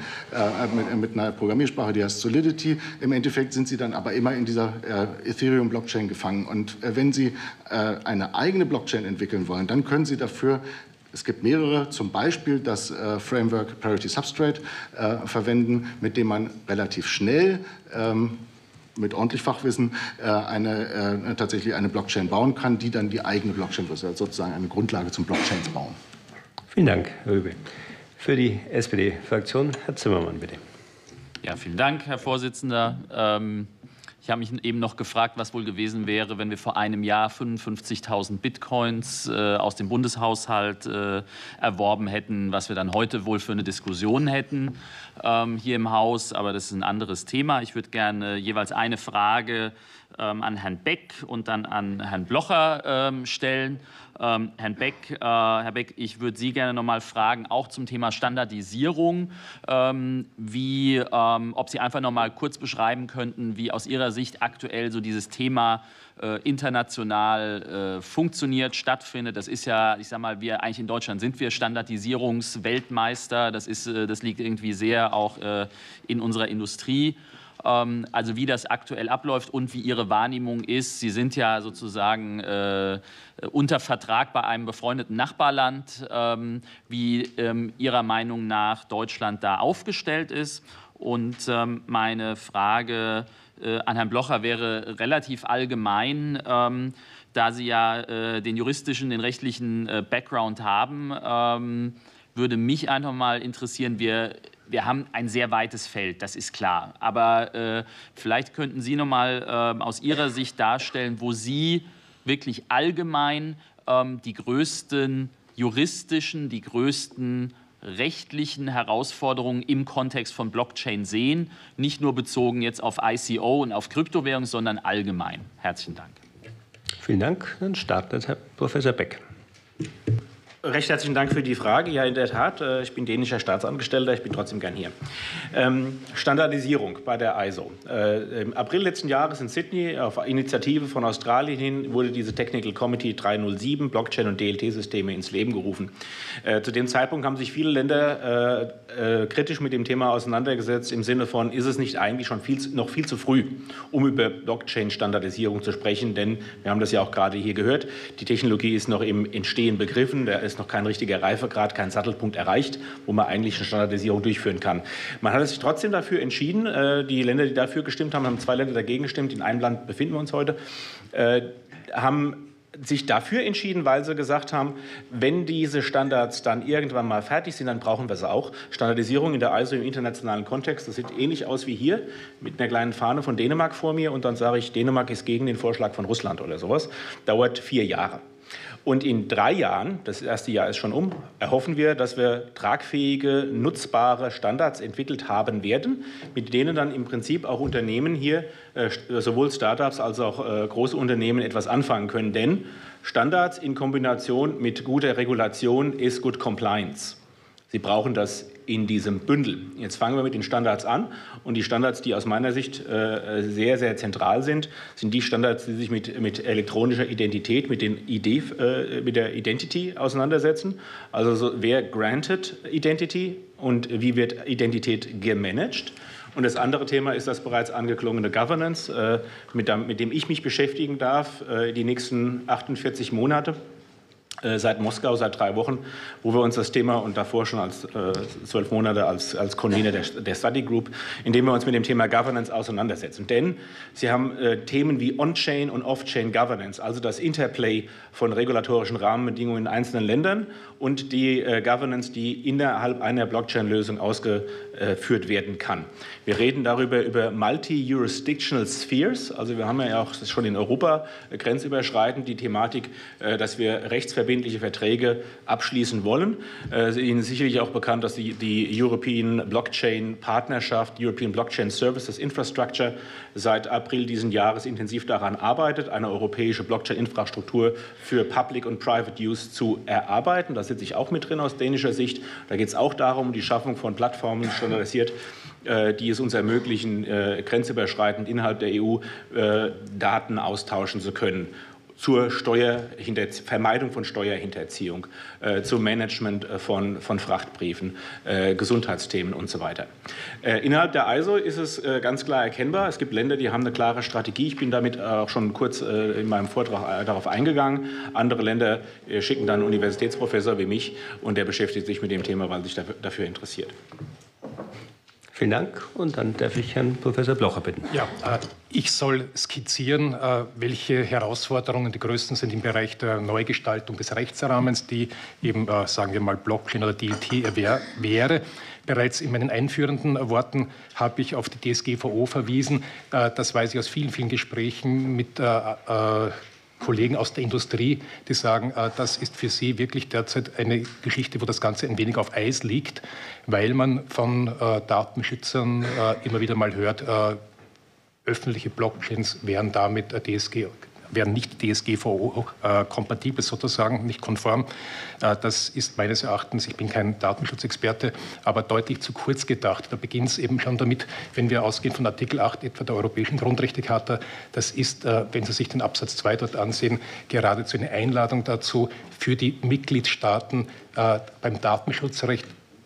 einer Programmiersprache, die heißt Solidity. Im Endeffekt sind Sie dann aber immer in dieser Ethereum-Blockchain gefangen. Und wenn Sie eine eigene Blockchain entwickeln wollen, dann können Sie dafür, es gibt mehrere, zum Beispiel das Framework Parity Substrate verwenden, mit dem man relativ schnell mit ordentlich Fachwissen tatsächlich eine Blockchain bauen kann, die dann die eigene Blockchain wird, also sozusagen eine Grundlage zum Blockchains bauen. Vielen Dank, Herr Rübe. Für die SPD-Fraktion, Herr Zimmermann, bitte. Ja, vielen Dank, Herr Vorsitzender. Ich habe mich eben noch gefragt, was wohl gewesen wäre, wenn wir vor einem Jahr 55.000 Bitcoins aus dem Bundeshaushalt erworben hätten, was wir dann heute wohl für eine Diskussion hätten hier im Haus. Aber das ist ein anderes Thema. Ich würde gerne jeweils eine Frage an Herrn Beck und dann an Herrn Blocher stellen. Herr Beck, ich würde Sie gerne noch mal fragen, auch zum Thema Standardisierung, ob Sie einfach noch mal kurz beschreiben könnten, wie aus Ihrer Sicht aktuell so dieses Thema international funktioniert, stattfindet. Das ist ja, ich sage mal, eigentlich in Deutschland sind wir Standardisierungsweltmeister. Das liegt irgendwie sehr auch in unserer Industrie. Also wie das aktuell abläuft und wie Ihre Wahrnehmung ist. Sie sind ja sozusagen unter Vertrag bei einem befreundeten Nachbarland, wie Ihrer Meinung nach Deutschland da aufgestellt ist. Und meine Frage an Herrn Blocher wäre relativ allgemein, da Sie ja den juristischen, den rechtlichen Background haben, würde mich einfach mal interessieren, wir haben ein sehr weites Feld, das ist klar. Aber vielleicht könnten Sie noch mal aus Ihrer Sicht darstellen, wo Sie wirklich allgemein die größten juristischen, die größten rechtlichen Herausforderungen im Kontext von Blockchain sehen. Nicht nur bezogen jetzt auf ICO und auf Kryptowährungen, sondern allgemein. Herzlichen Dank. Vielen Dank. Dann startet Herr Professor Beck. Recht herzlichen Dank für die Frage. Ja, in der Tat, ich bin dänischer Staatsangestellter, ich bin trotzdem gern hier. Standardisierung bei der ISO. Im April letzten Jahres in Sydney, auf Initiative von Australien hin, wurde diese Technical Committee 307, Blockchain- und DLT-Systeme, ins Leben gerufen. Zu dem Zeitpunkt haben sich viele Länder kritisch mit dem Thema auseinandergesetzt, im Sinne von, ist es nicht eigentlich schon noch viel zu früh, um über Blockchain-Standardisierung zu sprechen, denn wir haben das ja auch gerade hier gehört, die Technologie ist noch im Entstehen begriffen, da ist noch kein richtiger Reifegrad, kein Sattelpunkt erreicht, wo man eigentlich eine Standardisierung durchführen kann. Man hat sich trotzdem dafür entschieden, die Länder, die dafür gestimmt haben, haben 2 Länder dagegen gestimmt, in einem Land befinden wir uns heute, haben sich dafür entschieden, weil sie gesagt haben, wenn diese Standards dann irgendwann mal fertig sind, dann brauchen wir sie auch. Standardisierung in der ISO im internationalen Kontext, das sieht ähnlich aus wie hier, mit einer kleinen Fahne von Dänemark vor mir und dann sage ich, Dänemark ist gegen den Vorschlag von Russland oder sowas, dauert 4 Jahre. Und in 3 Jahren, das erste Jahr ist schon um, erhoffen wir, dass wir tragfähige, nutzbare Standards entwickelt haben werden, mit denen dann im Prinzip auch Unternehmen hier, sowohl Startups als auch große Unternehmen, etwas anfangen können. Denn Standards in Kombination mit guter Regulation ist Good Compliance. Sie brauchen das in diesem Bündel. Jetzt fangen wir mit den Standards an. Und die Standards, die aus meiner Sicht sehr, sehr zentral sind, sind die Standards, die sich mit elektronischer Identität, mit der Identity auseinandersetzen. Also so, wer granted Identity und wie wird Identität gemanagt. Und das andere Thema ist das bereits angeklungene Governance, mit dem ich mich beschäftigen darf, die nächsten 48 Monate. Seit Moskau, seit 3 Wochen, wo wir uns das Thema und davor schon als 12 Monate als Convener der Study Group, in dem wir uns mit dem Thema Governance auseinandersetzen. Denn Sie haben Themen wie On-Chain und Off-Chain Governance, also das Interplay von regulatorischen Rahmenbedingungen in einzelnen Ländern und die Governance, die innerhalb einer Blockchain-Lösung ausgeführt werden kann. Wir reden darüber über Multi-Jurisdictional Spheres, also wir haben ja auch schon in Europa grenzüberschreitend die Thematik, dass wir rechtsverbindliche Verträge abschließen wollen. Ihnen ist sicherlich auch bekannt, dass die European Blockchain Partnerschaft, European Blockchain Services Infrastructure seit April diesen Jahres intensiv daran arbeitet, eine europäische Blockchain-Infrastruktur für Public und Private Use zu erarbeiten. Da sitze ich auch mit drin aus dänischer Sicht. Da geht es auch darum, die Schaffung von Plattformen standardisiert, die es uns ermöglichen, grenzüberschreitend innerhalb der EU Daten austauschen zu können. Zur Vermeidung von Steuerhinterziehung, zum Management von Frachtbriefen, Gesundheitsthemen und so weiter. Innerhalb der ISO ist es ganz klar erkennbar. Es gibt Länder, die haben eine klare Strategie. Ich bin damit auch schon kurz in meinem Vortrag darauf eingegangen. Andere Länder schicken dann einen Universitätsprofessor wie mich und der beschäftigt sich mit dem Thema, weil er sich dafür interessiert. Vielen Dank. Und dann darf ich Herrn Professor Blocher bitten. Ja, ich soll skizzieren, welche Herausforderungen die größten sind im Bereich der Neugestaltung des Rechtsrahmens, die eben, sagen wir mal, Blockchain oder DLT wäre. Bereits in meinen einführenden Worten habe ich auf die DSGVO verwiesen. Das weiß ich aus vielen, vielen Gesprächen mit Kollegen aus der Industrie, die sagen, das ist für sie wirklich derzeit eine Geschichte, wo das Ganze ein wenig auf Eis liegt, weil man von Datenschützern immer wieder mal hört, öffentliche Blockchains wären damit wären nicht DSGVO-kompatibel sozusagen, nicht konform. Das ist meines Erachtens, ich bin kein Datenschutzexperte, aber deutlich zu kurz gedacht. Da beginnt es eben schon damit, wenn wir ausgehen von Artikel 8 etwa der Europäischen Grundrechtecharta, das ist, wenn Sie sich den Absatz 2 dort ansehen, geradezu eine Einladung dazu, für die Mitgliedstaaten beim Datenschutzrecht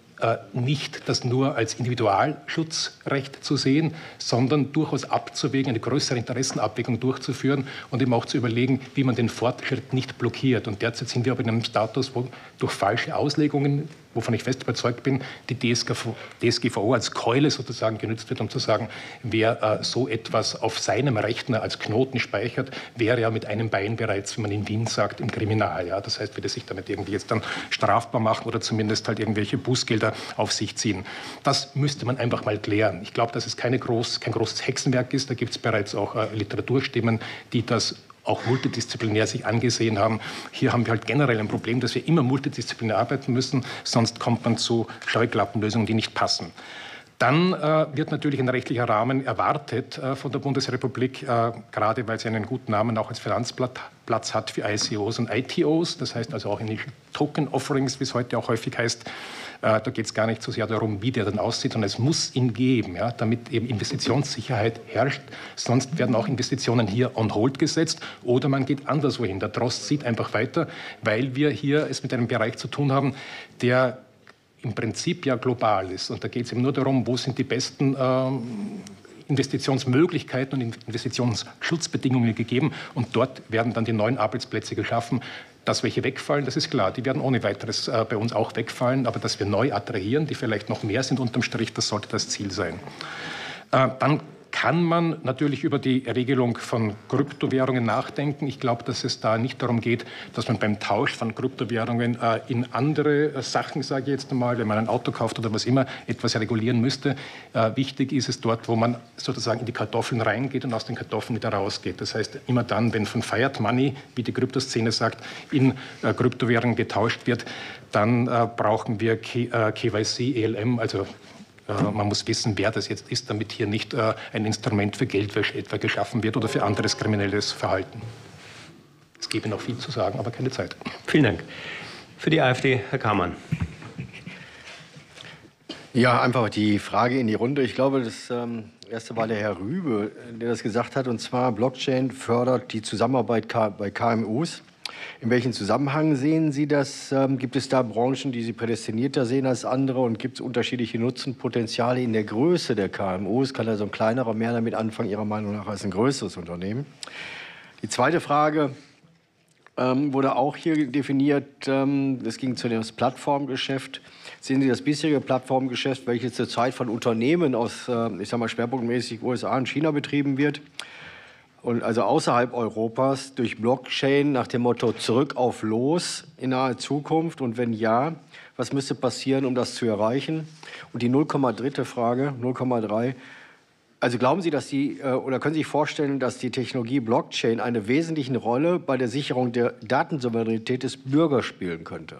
nicht das nur als Individualschutzrecht zu sehen, sondern durchaus abzuwägen, eine größere Interessenabwägung durchzuführen und eben auch zu überlegen, wie man den Fortschritt nicht blockiert. Und derzeit sind wir aber in einem Status, wo durch falsche Auslegungen, wovon ich fest überzeugt bin, die DSGVO als Keule sozusagen genutzt wird, um zu sagen, wer so etwas auf seinem Rechner als Knoten speichert, wäre ja mit einem Bein bereits, wie man in Wien sagt, im Kriminal. Ja? Das heißt, würde sich damit irgendwie jetzt dann strafbar machen oder zumindest halt irgendwelche Bußgelder auf sich ziehen. Das müsste man einfach mal klären. Ich glaube, dass es kein großes Hexenwerk ist. Da gibt es bereits auch Literaturstimmen, die das auch multidisziplinär sich angesehen haben. Hier haben wir halt generell ein Problem, dass wir immer multidisziplinär arbeiten müssen, sonst kommt man zu Scheuklappenlösungen, die nicht passen. Dann wird natürlich ein rechtlicher Rahmen erwartet von der Bundesrepublik, gerade weil sie einen guten Namen auch als Finanzplatz hat für ICOs und ITOs, das heißt also auch in Token-Offerings, wie es heute auch häufig heißt. Da geht es gar nicht so sehr darum, wie der dann aussieht, sondern es muss ihn geben, ja, damit eben Investitionssicherheit herrscht. Sonst werden auch Investitionen hier on hold gesetzt oder man geht anderswohin. Der Drost zieht einfach weiter, weil wir hier es mit einem Bereich zu tun haben, der im Prinzip ja global ist. Und da geht es eben nur darum, wo sind die besten Investitionsmöglichkeiten und Investitionsschutzbedingungen gegeben. Und dort werden dann die neuen Arbeitsplätze geschaffen. Dass welche wegfallen, das ist klar. Die werden ohne weiteres bei uns auch wegfallen. Aber dass wir neu attrahieren, die vielleicht noch mehr sind unterm Strich, das sollte das Ziel sein. Dann kann man natürlich über die Regelung von Kryptowährungen nachdenken. Ich glaube, dass es da nicht darum geht, dass man beim Tausch von Kryptowährungen in andere Sachen, sage ich jetzt einmal, wenn man ein Auto kauft oder was immer, etwas regulieren müsste. Wichtig ist es dort, wo man sozusagen in die Kartoffeln reingeht und aus den Kartoffeln wieder rausgeht. Das heißt, immer dann, wenn von Fiat Money, wie die Kryptoszene sagt, in Kryptowährungen getauscht wird, dann brauchen wir KYC, ELM, also man muss wissen, wer das jetzt ist, damit hier nicht ein Instrument für Geldwäsche etwa geschaffen wird oder für anderes kriminelles Verhalten. Es gäbe noch viel zu sagen, aber keine Zeit. Vielen Dank. Für die AfD, Herr Kamann. Ja, einfach die Frage in die Runde. Ich glaube, das erste war der Herr Rübe, der das gesagt hat. Und zwar, Blockchain fördert die Zusammenarbeit bei KMUs. In welchem Zusammenhang sehen Sie das? Gibt es da Branchen, die Sie prädestinierter sehen als andere? Und gibt es unterschiedliche Nutzenpotenziale in der Größe der KMUs? Kann also ein kleinerer mehr damit anfangen, Ihrer Meinung nach, als ein größeres Unternehmen? Die zweite Frage wurde auch hier definiert. Es ging zu dem Plattformgeschäft. Sehen Sie das bisherige Plattformgeschäft, welches zurzeit von Unternehmen aus, ich sage mal schwerpunktmäßig USA und China betrieben wird, und also außerhalb Europas, durch Blockchain nach dem Motto zurück auf los in naher Zukunft? Und wenn ja, was müsste passieren, um das zu erreichen? Und die 0,3. Frage, 0,3. Also glauben Sie, dass oder können Sie sich vorstellen, dass die Technologie Blockchain eine wesentliche Rolle bei der Sicherung der Datensouveränität des Bürgers spielen könnte?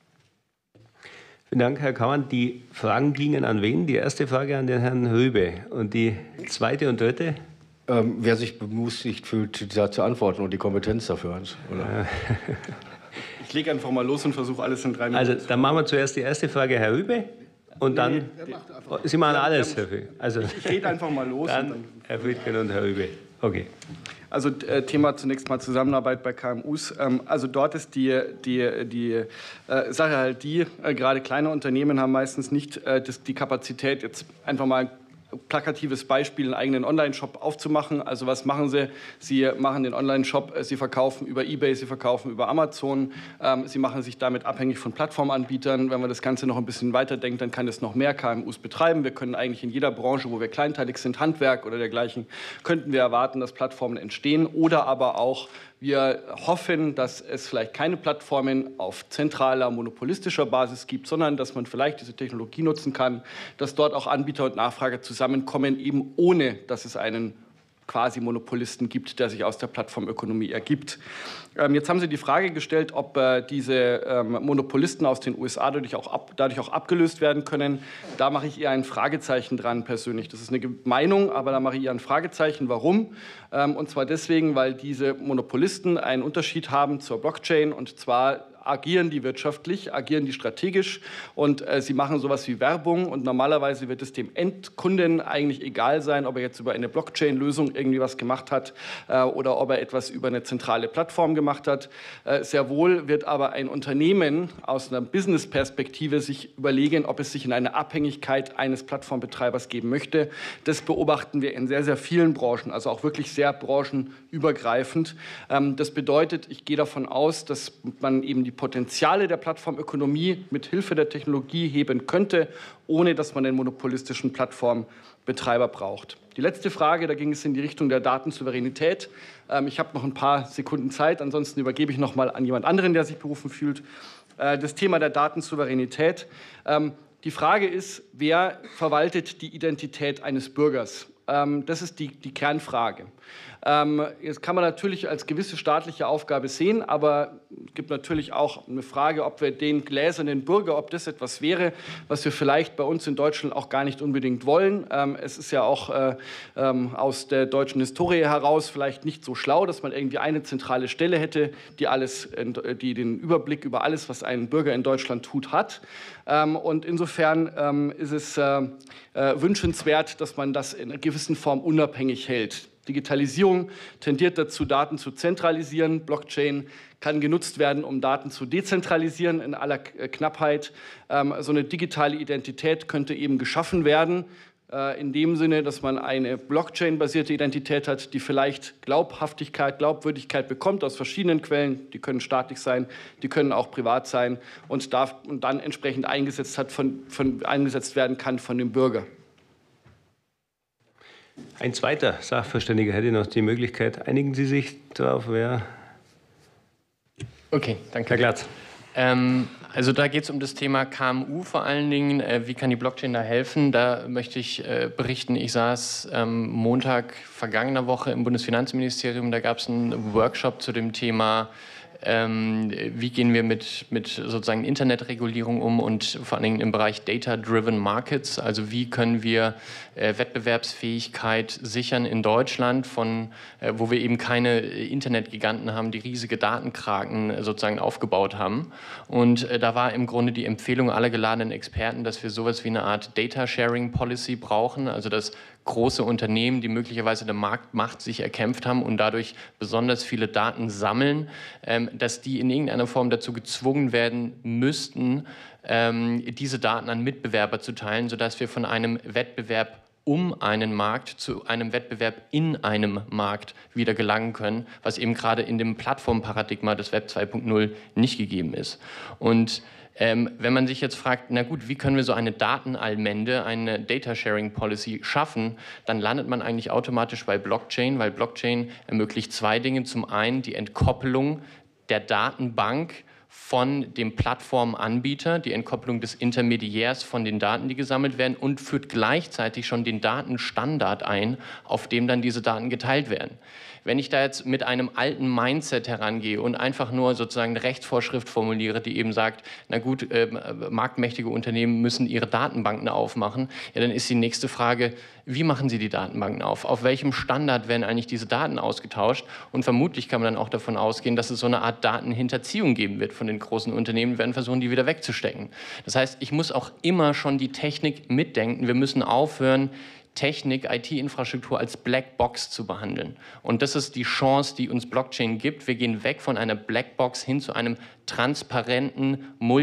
Vielen Dank, Herr Kaumann. Die Fragen gingen an wen? Die erste Frage an den Herrn Rübe und die zweite und dritte? Wer sich bemutigt fühlt, da zu antworten und die Kompetenz dafür hat. Oder? Ich lege einfach mal los und versuche alles in 3 Minuten. Also dann machen wir zuerst die erste Frage, Herr Rübe, und dann... Sie machen alles, Herr Rübe. Also, ich rede einfach mal los. Dann Herr Friedgen und Herr Rübe. Okay. Also Thema zunächst mal Zusammenarbeit bei KMUs. Also dort ist die Sache halt die, gerade kleine Unternehmen haben meistens nicht die Kapazität, jetzt einfach mal plakatives Beispiel, einen eigenen Online-Shop aufzumachen. Also was machen Sie? Sie machen den Online-Shop, Sie verkaufen über eBay, Sie verkaufen über Amazon, Sie machen sich damit abhängig von Plattformanbietern. Wenn man das Ganze noch ein bisschen weiterdenkt, dann kann es noch mehr KMUs betreiben. Wir können eigentlich in jeder Branche, wo wir kleinteilig sind, Handwerk oder dergleichen, könnten wir erwarten, dass Plattformen entstehen. Oder aber auch, wir hoffen, dass es vielleicht keine Plattformen auf zentraler, monopolistischer Basis gibt, sondern dass man vielleicht diese Technologie nutzen kann, dass dort auch Anbieter und Nachfrage zusammenkommen, eben ohne, dass es einen quasi Monopolisten gibt, der sich aus der Plattformökonomie ergibt. Jetzt haben Sie die Frage gestellt, ob diese Monopolisten aus den USA dadurch auch abgelöst werden können. Da mache ich eher ein Fragezeichen dran persönlich. Das ist eine Meinung, aber da mache ich eher ein Fragezeichen. Warum? Und zwar deswegen, weil diese Monopolisten einen Unterschied haben zur Blockchain, und zwar agieren die wirtschaftlich, agieren die strategisch, und sie machen sowas wie Werbung, und normalerweise wird es dem Endkunden eigentlich egal sein, ob er jetzt über eine Blockchain-Lösung irgendwie was gemacht hat oder ob er etwas über eine zentrale Plattform gemacht hat. Sehr wohl wird aber ein Unternehmen aus einer Business-Perspektive sich überlegen, ob es sich in eine Abhängigkeit eines Plattformbetreibers geben möchte. Das beobachten wir in sehr, sehr vielen Branchen, also auch wirklich sehr branchenübergreifend. Das bedeutet, ich gehe davon aus, dass man eben die Potenziale der Plattformökonomie mit Hilfe der Technologie heben könnte, ohne dass man einen monopolistischen Plattformbetreiber braucht. Die letzte Frage, da ging es in die Richtung der Datensouveränität. Ich habe noch ein paar Sekunden Zeit, ansonsten übergebe ich noch mal an jemand anderen, der sich berufen fühlt. Das Thema der Datensouveränität. Die Frage ist, wer verwaltet die Identität eines Bürgers? Das ist die Kernfrage. Jetzt kann man natürlich als gewisse staatliche Aufgabe sehen, aber es gibt natürlich auch eine Frage, ob wir den gläsernen Bürger, ob das etwas wäre, was wir vielleicht bei uns in Deutschland auch gar nicht unbedingt wollen. Es ist ja auch aus der deutschen Historie heraus vielleicht nicht so schlau, dass man irgendwie eine zentrale Stelle hätte, die den Überblick über alles, was ein Bürger in Deutschland tut, hat. Und insofern ist es wünschenswert, dass man das in einer gewissen Form unabhängig hält. Digitalisierung tendiert dazu, Daten zu zentralisieren. Blockchain kann genutzt werden, um Daten zu dezentralisieren in aller Knappheit. So eine digitale Identität könnte eben geschaffen werden, in dem Sinne, dass man eine Blockchain-basierte Identität hat, die vielleicht Glaubhaftigkeit, Glaubwürdigkeit bekommt aus verschiedenen Quellen. Die können staatlich sein, die können auch privat sein, und dann entsprechend eingesetzt werden kann von dem Bürger. Ein zweiter Sachverständiger hätte noch die Möglichkeit. Einigen Sie sich darauf, wer? Okay, danke. Herr Glatz. Also da geht es um das Thema KMU vor allen Dingen. Wie kann die Blockchain da helfen? Da möchte ich berichten, ich saß Montag vergangener Woche im Bundesfinanzministerium. Da gab es einen Workshop zu dem Thema Wie gehen wir mit sozusagen Internetregulierung um und vor allen Dingen im Bereich Data-Driven Markets? Also wie können wir Wettbewerbsfähigkeit sichern in Deutschland, wo wir eben keine Internetgiganten haben, die riesige Datenkraken sozusagen aufgebaut haben. Und da war im Grunde die Empfehlung aller geladenen Experten, dass wir sowas wie eine Art Data-Sharing-Policy brauchen, also dass große Unternehmen, die möglicherweise eine Marktmacht sich erkämpft haben und dadurch besonders viele Daten sammeln, dass die in irgendeiner Form dazu gezwungen werden müssten, diese Daten an Mitbewerber zu teilen, sodass wir von einem Wettbewerb um einen Markt zu einem Wettbewerb in einem Markt wieder gelangen können, was eben gerade in dem Plattformparadigma des Web 2.0 nicht gegeben ist. Und wenn man sich jetzt fragt, na gut, wie können wir so eine Datenallmende, eine Data-Sharing-Policy schaffen, dann landet man eigentlich automatisch bei Blockchain, weil Blockchain ermöglicht zwei Dinge. Zum einen die Entkoppelung der Datenbank von dem Plattformanbieter, die Entkopplung des Intermediärs von den Daten, die gesammelt werden, und führt gleichzeitig schon den Datenstandard ein, auf dem dann diese Daten geteilt werden. Wenn ich da jetzt mit einem alten Mindset herangehe und einfach nur sozusagen eine Rechtsvorschrift formuliere, die eben sagt, na gut, marktmächtige Unternehmen müssen ihre Datenbanken aufmachen, ja, dann ist die nächste Frage, wie machen sie die Datenbanken auf? Auf welchem Standard werden eigentlich diese Daten ausgetauscht? Und vermutlich kann man dann auch davon ausgehen, dass es so eine Art Datenhinterziehung geben wird von den großen Unternehmen, die werden versuchen, die wieder wegzustecken. Das heißt, ich muss auch immer schon die Technik mitdenken. Wir müssen aufhören, Technik, IT-Infrastruktur als Blackbox zu behandeln. Und das ist die Chance, die uns Blockchain gibt. Wir gehen weg von einer Blackbox hin zu einem transparenten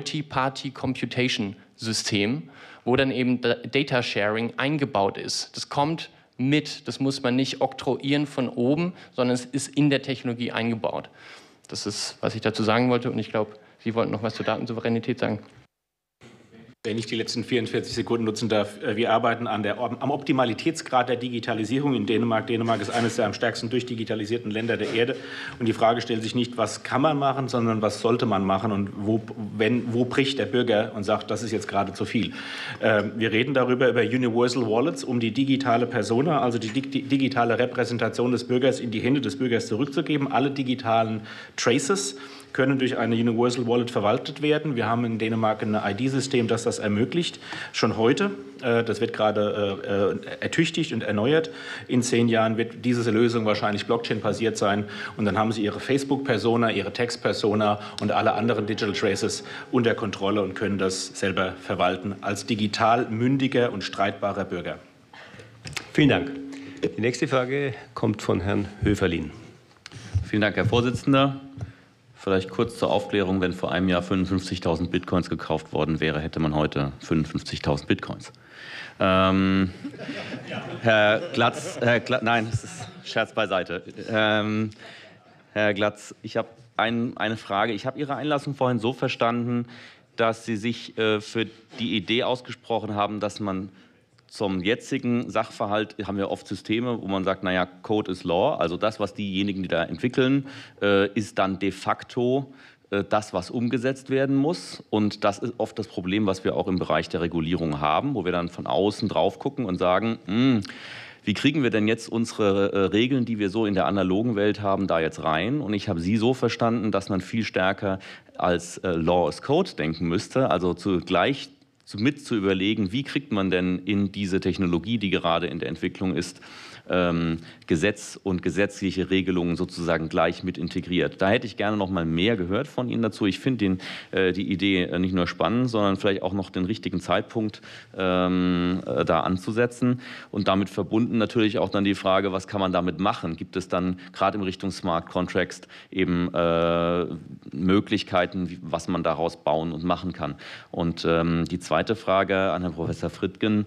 Multi-Party-Computation-System, wo dann eben Data Sharing eingebaut ist. Das kommt mit, das muss man nicht oktroyieren von oben, sondern es ist in der Technologie eingebaut. Das ist, was ich dazu sagen wollte, und ich glaube, Sie wollten noch was zur Datensouveränität sagen. Wenn ich die letzten 44 Sekunden nutzen darf, wir arbeiten am Optimalitätsgrad der Digitalisierung in Dänemark. Dänemark ist eines der am stärksten durchdigitalisierten Länder der Erde. Und die Frage stellt sich nicht, was kann man machen, sondern was sollte man machen und wo bricht der Bürger und sagt, das ist jetzt gerade zu viel. Wir reden darüber, über Universal Wallets, um die digitale Persona, also die digitale Repräsentation des Bürgers in die Hände des Bürgers zurückzugeben. Alle digitalen Traces können durch eine Universal Wallet verwaltet werden. Wir haben in Dänemark ein ID-System, das das ermöglicht, schon heute. Das wird gerade ertüchtigt und erneuert. In 10 Jahren wird diese Lösung wahrscheinlich Blockchain-basiert sein. Und dann haben Sie Ihre Facebook-Persona, Ihre Text-Persona und alle anderen Digital Traces unter Kontrolle und können das selber verwalten als digital mündiger und streitbarer Bürger. Vielen Dank. Die nächste Frage kommt von Herrn Höferlin. Vielen Dank, Herr Vorsitzender. Vielleicht kurz zur Aufklärung, wenn vor einem Jahr 55.000 Bitcoins gekauft worden wäre, hätte man heute 55.000 Bitcoins. Herr Glatz, nein, das ist Scherz beiseite. Herr Glatz, ich habe eine Frage. Ich habe Ihre Einlassung vorhin so verstanden, dass Sie sich für die Idee ausgesprochen haben, dass man zum jetzigen Sachverhalt haben wir oft Systeme, wo man sagt, naja, Code is Law, also das, was diejenigen, die da entwickeln, ist dann de facto das, was umgesetzt werden muss. Und das ist oft das Problem, was wir auch im Bereich der Regulierung haben, wo wir dann von außen drauf gucken und sagen, wie kriegen wir denn jetzt unsere Regeln, die wir so in der analogen Welt haben, da jetzt rein? Und ich habe Sie so verstanden, dass man viel stärker als Law is Code denken müsste, also zugleich mit zu überlegen, wie kriegt man denn in diese Technologie, die gerade in der Entwicklung ist, Gesetz und gesetzliche Regelungen sozusagen gleich mit integriert. Da hätte ich gerne noch mal mehr gehört von Ihnen dazu. Ich finde die Idee nicht nur spannend, sondern vielleicht auch noch den richtigen Zeitpunkt da anzusetzen. Und damit verbunden natürlich auch dann die Frage, was kann man damit machen? Gibt es dann gerade in Richtung Smart Contracts eben Möglichkeiten, was man daraus bauen und machen kann? Und die zweite Frage an Herrn Professor Frittgen.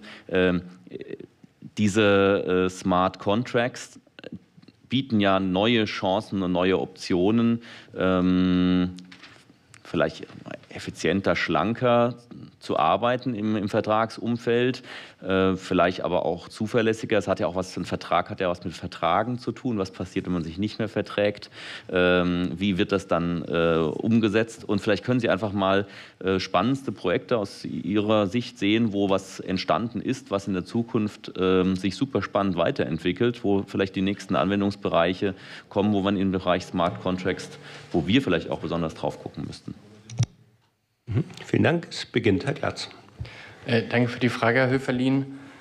Diese Smart Contracts bieten ja neue Chancen und neue Optionen, vielleicht effizienter, schlanker zu arbeiten im Vertragsumfeld, vielleicht aber auch zuverlässiger. Es hat ja auch was, ein Vertrag hat ja was mit Vertragen zu tun. Was passiert, wenn man sich nicht mehr verträgt? Wie wird das dann umgesetzt? Und vielleicht können Sie einfach mal spannendste Projekte aus Ihrer Sicht sehen, wo was entstanden ist, was in der Zukunft sich super spannend weiterentwickelt, wo vielleicht die nächsten Anwendungsbereiche kommen, wo man im Bereich Smart Contracts, wo wir vielleicht auch besonders drauf gucken müssten. Vielen Dank. Es beginnt Herr Glatz. Danke für die Frage, Herr Höferlin.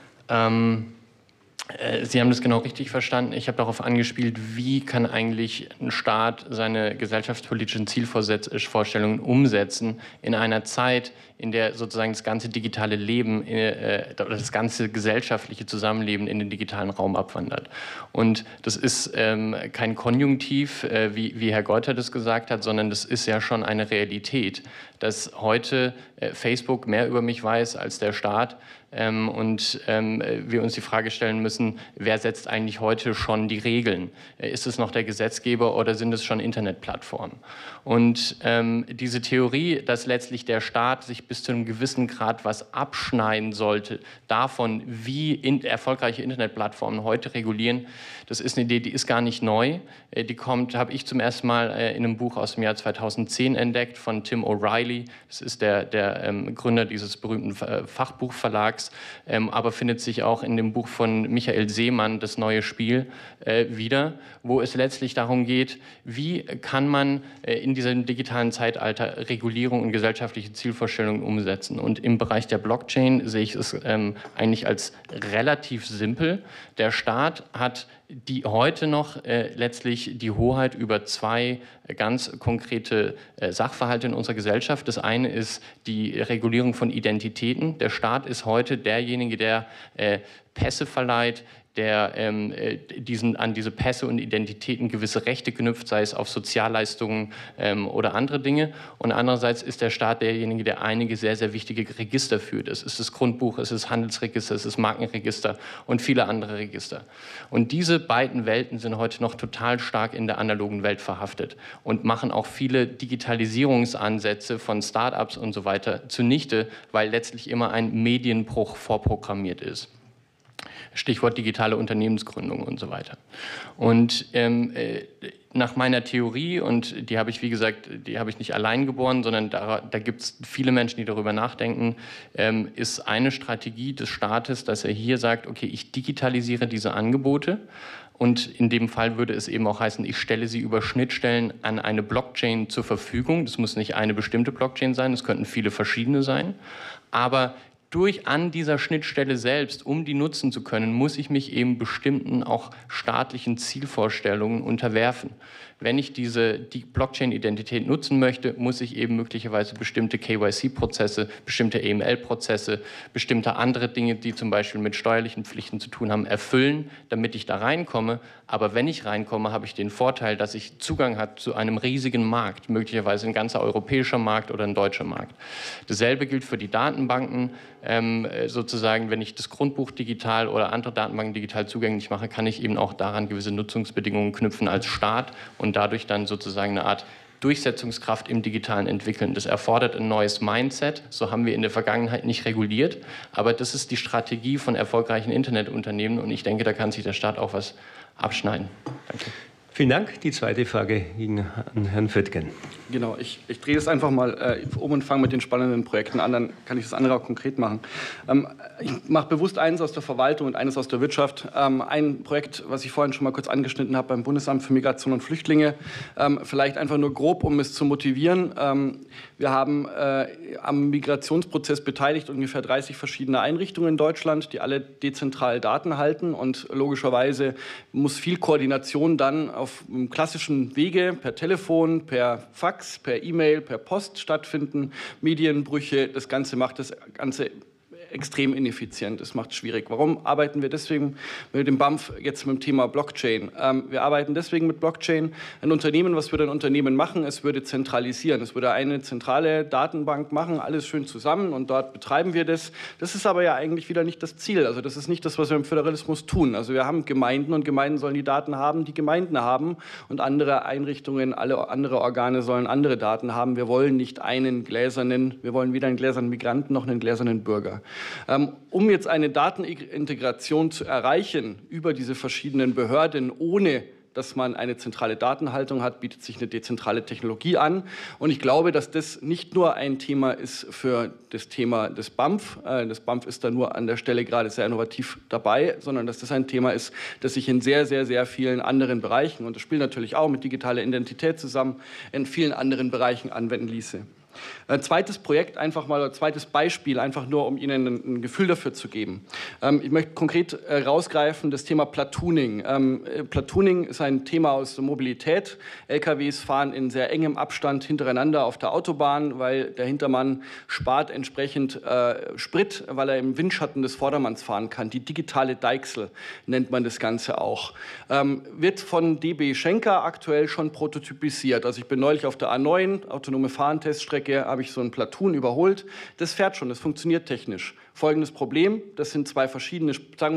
Sie haben das genau richtig verstanden. Ich habe darauf angespielt, wie kann eigentlich ein Staat seine gesellschaftspolitischen Zielvorstellungen umsetzen in einer Zeit, in der sozusagen das ganze digitale Leben oder das ganze gesellschaftliche Zusammenleben in den digitalen Raum abwandert. Und das ist kein Konjunktiv, wie Herr Geuter das gesagt hat, sondern das ist ja schon eine Realität, dass heute Facebook mehr über mich weiß als der Staat und wir uns die Frage stellen müssen, wer setzt eigentlich heute schon die Regeln? Ist es noch der Gesetzgeber oder sind es schon Internetplattformen? Und diese Theorie, dass letztlich der Staat sich bis zu einem gewissen Grad was abschneiden sollte davon, wie erfolgreiche Internetplattformen heute regulieren, das ist eine Idee, die ist gar nicht neu. Die habe ich zum ersten Mal in einem Buch aus dem Jahr 2010 entdeckt von Tim O'Reilly. Das ist der Gründer dieses berühmten Fachbuchverlags, aber findet sich auch in dem Buch von Michael Seemann, Das neue Spiel, wieder, wo es letztlich darum geht, wie kann man in diesem digitalen Zeitalter Regulierung und gesellschaftliche Zielvorstellungen umsetzen. Und im Bereich der Blockchain sehe ich es eigentlich als relativ simpel. Der Staat hat heute noch letztlich die Hoheit über zwei ganz konkrete Sachverhalte in unserer Gesellschaft. Das eine ist die Regulierung von Identitäten. Der Staat ist heute derjenige, der Pässe verleiht, der an diese Pässe und Identitäten gewisse Rechte knüpft, sei es auf Sozialleistungen oder andere Dinge. Und andererseits ist der Staat derjenige, der einige sehr, sehr wichtige Register führt. Es ist das Grundbuch, es ist das Handelsregister, es ist das Markenregister und viele andere Register. Und diese beiden Welten sind heute noch total stark in der analogen Welt verhaftet und machen auch viele Digitalisierungsansätze von Start-ups und so weiter zunichte, weil letztlich immer ein Medienbruch vorprogrammiert ist. Stichwort digitale Unternehmensgründung und so weiter. Und nach meiner Theorie, und die habe ich, wie gesagt, die habe ich nicht allein geboren, sondern da gibt es viele Menschen, die darüber nachdenken, ist eine Strategie des Staates, dass er hier sagt, okay, ich digitalisiere diese Angebote. Und in dem Fall würde es eben auch heißen, ich stelle sie über Schnittstellen an eine Blockchain zur Verfügung. Das muss nicht eine bestimmte Blockchain sein, es könnten viele verschiedene sein. Aber an dieser Schnittstelle selbst, um die nutzen zu können, muss ich mich eben bestimmten auch staatlichen Zielvorstellungen unterwerfen. Wenn ich die Blockchain-Identität nutzen möchte, muss ich eben möglicherweise bestimmte KYC-Prozesse, bestimmte AML-Prozesse, bestimmte andere Dinge, die zum Beispiel mit steuerlichen Pflichten zu tun haben, erfüllen, damit ich da reinkomme. Aber wenn ich reinkomme, habe ich den Vorteil, dass ich Zugang habe zu einem riesigen Markt, möglicherweise ein ganzer europäischer Markt oder ein deutscher Markt. Dasselbe gilt für die Datenbanken. Sozusagen, wenn ich das Grundbuch digital oder andere Datenbanken digital zugänglich mache, kann ich eben auch daran gewisse Nutzungsbedingungen knüpfen als Staat und dadurch dann sozusagen eine Art Durchsetzungskraft im Digitalen entwickeln. Das erfordert ein neues Mindset, so haben wir in der Vergangenheit nicht reguliert, aber das ist die Strategie von erfolgreichen Internetunternehmen und ich denke, da kann sich der Staat auch was abschneiden. Danke. Vielen Dank. Die zweite Frage ging an Herrn Frittgen. Genau, ich drehe es einfach mal um und fange mit den spannenden Projekten an, dann kann ich das andere auch konkret machen. Ich mache bewusst eines aus der Verwaltung und eines aus der Wirtschaft. Ein Projekt, was ich vorhin schon mal kurz angeschnitten habe beim Bundesamt für Migration und Flüchtlinge, vielleicht einfach nur grob, um es zu motivieren. Wir haben am Migrationsprozess beteiligt ungefähr 30 verschiedene Einrichtungen in Deutschland, die alle dezentral Daten halten und logischerweise muss viel Koordination dann auf einem klassischen Wege per Telefon, per Fax, per E-Mail, per Post stattfinden, Medienbrüche, das Ganze macht das Ganze extrem ineffizient. Das macht es schwierig. Warum arbeiten wir deswegen mit dem BAMF jetzt mit dem Thema Blockchain? Wir arbeiten deswegen mit Blockchain. Ein Unternehmen, was würde ein Unternehmen machen? Es würde zentralisieren. Es würde eine zentrale Datenbank machen, alles schön zusammen und dort betreiben wir das. Das ist aber ja eigentlich wieder nicht das Ziel. Also das ist nicht das, was wir im Föderalismus tun. Also wir haben Gemeinden und Gemeinden sollen die Daten haben, die Gemeinden haben und andere Einrichtungen, alle andere Organe sollen andere Daten haben. Wir wollen nicht wir wollen weder einen gläsernen Migranten noch einen gläsernen Bürger. Um jetzt eine Datenintegration zu erreichen über diese verschiedenen Behörden, ohne dass man eine zentrale Datenhaltung hat, bietet sich eine dezentrale Technologie an. Und ich glaube, dass das nicht nur ein Thema ist für das Thema des BAMF. Das BAMF ist da nur an der Stelle gerade sehr innovativ dabei, sondern dass das ein Thema ist, das sich in sehr, sehr, sehr vielen anderen Bereichen, und das spielt natürlich auch mit digitaler Identität zusammen, in vielen anderen Bereichen anwenden ließe. Ein zweites Projekt, zweites Beispiel, einfach nur, um Ihnen ein Gefühl dafür zu geben. Ich möchte konkret rausgreifen das Thema Platooning. Platooning ist ein Thema aus der Mobilität. LKWs fahren in sehr engem Abstand hintereinander auf der Autobahn, weil der Hintermann spart entsprechend Sprit, weil er im Windschatten des Vordermanns fahren kann. Die digitale Deichsel nennt man das Ganze auch. Wird von DB Schenker aktuell schon prototypisiert. Also ich bin neulich auf der A9, autonome Fahrenteststrecke, habe ich so ein Platoon überholt. Das fährt schon, das funktioniert technisch. Folgendes Problem, es sind zwei verschiedene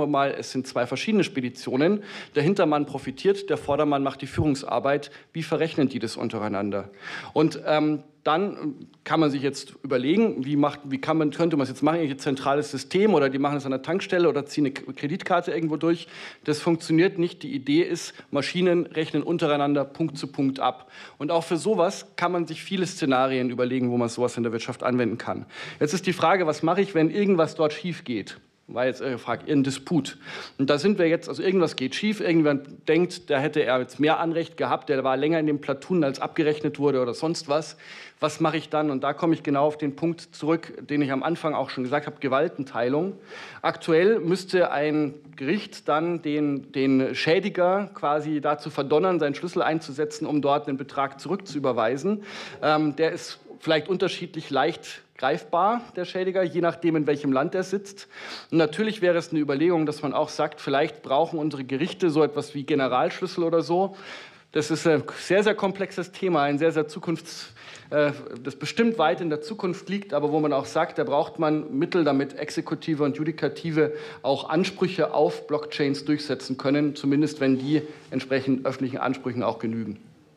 Speditionen. Der Hintermann profitiert, der Vordermann macht die Führungsarbeit. Wie verrechnen die das untereinander? Und dann kann man sich jetzt überlegen, könnte man es jetzt machen, ein zentrales System oder die machen es an der Tankstelle oder ziehen eine Kreditkarte irgendwo durch. Das funktioniert nicht. Die Idee ist, Maschinen rechnen untereinander Punkt zu Punkt ab. Und auch für sowas kann man sich viele Szenarien überlegen, wo man sowas in der Wirtschaft anwenden kann. Jetzt ist die Frage, was mache ich, wenn irgendwas dort schief geht? War jetzt Ihre Frage, ein Disput. Und da sind wir jetzt, also irgendwas geht schief, irgendjemand denkt, da hätte er jetzt mehr Anrecht gehabt, der war länger in dem Platoon, als abgerechnet wurde oder sonst was. Was mache ich dann? Und da komme ich genau auf den Punkt zurück, den ich am Anfang auch schon gesagt habe, Gewaltenteilung. Aktuell müsste ein Gericht dann den Schädiger quasi dazu verdonnern, seinen Schlüssel einzusetzen, um dort den Betrag zurückzuüberweisen. Der ist vielleicht unterschiedlich leicht greifbar, der Schädiger, je nachdem, in welchem Land er sitzt. Und natürlich wäre es eine Überlegung, dass man auch sagt, vielleicht brauchen unsere Gerichte so etwas wie Generalschlüssel oder so. Das ist ein sehr, sehr komplexes Thema, ein sehr, sehr das bestimmt weit in der Zukunft liegt, aber wo man auch sagt, da braucht man Mittel, damit Exekutive und Judikative auch Ansprüche auf Blockchains durchsetzen können, zumindest wenn die entsprechend öffentlichen Ansprüchen auch genügen.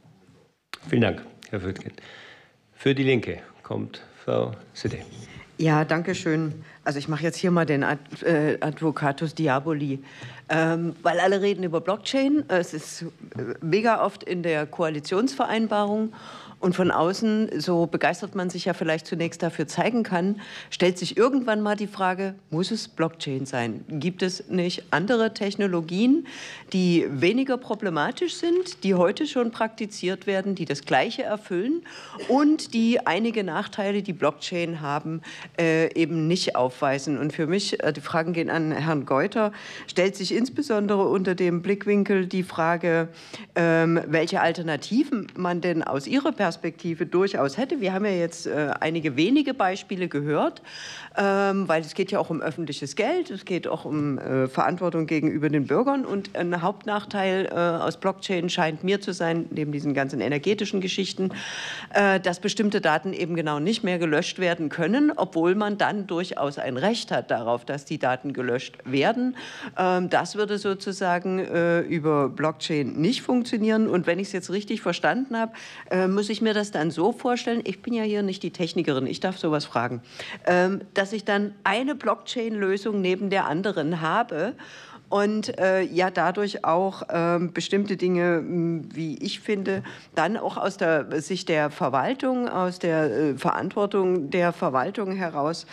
Vielen Dank, Herr Friedgen. Für die Linke kommt Frau Sitte. Ja, danke schön. Also ich mache jetzt hier mal den Advocatus Diaboli, weil alle reden über Blockchain. Es ist mega oft in der Koalitionsvereinbarung. Und von außen, so begeistert man sich ja vielleicht zunächst dafür zeigen kann, stellt sich irgendwann mal die Frage, muss es Blockchain sein? Gibt es nicht andere Technologien, die weniger problematisch sind, die heute schon praktiziert werden, die das Gleiche erfüllen und die einige Nachteile, die Blockchain haben, eben nicht aufweisen? Und für mich, die Fragen gehen an Herrn Geuter, stellt sich insbesondere unter dem Blickwinkel die Frage, welche Alternativen man denn aus Ihrer Perspektive durchaus hätte. Wir haben ja jetzt einige wenige Beispiele gehört, weil es geht ja auch um öffentliches Geld, es geht auch um Verantwortung gegenüber den Bürgern. Und ein Hauptnachteil aus Blockchain scheint mir zu sein, neben diesen ganzen energetischen Geschichten, dass bestimmte Daten eben genau nicht mehr gelöscht werden können, obwohl man dann durchaus ein Recht hat darauf, dass die Daten gelöscht werden. Das würde sozusagen über Blockchain nicht funktionieren. Und wenn ich es jetzt richtig verstanden habe, muss ich mir das dann so vorstellen, ich bin ja hier nicht die Technikerin, ich darf sowas fragen, dass ich dann eine Blockchain-Lösung neben der anderen habe und ja dadurch auch bestimmte Dinge, wie ich finde, dann auch aus der Sicht der Verwaltung, aus der Verantwortung der Verwaltung heraus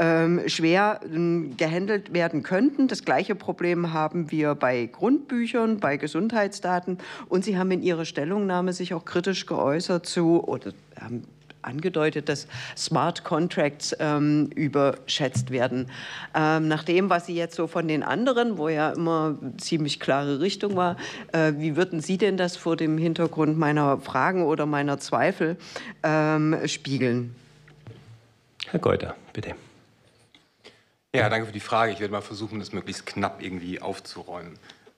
schwer gehandelt werden könnten. Das gleiche Problem haben wir bei Grundbüchern, bei Gesundheitsdaten, und Sie haben in Ihrer Stellungnahme sich auch kritisch geäußert zu, oder haben angedeutet, dass Smart Contracts überschätzt werden. Nach dem, was Sie jetzt so von den anderen, wo ja immer ziemlich klare Richtung war, wie würden Sie denn das vor dem Hintergrund meiner Fragen oder meiner Zweifel spiegeln? Herr Geuter, bitte. Ja, danke für die Frage. Ich werde mal versuchen, das möglichst knapp irgendwie aufzuräumen.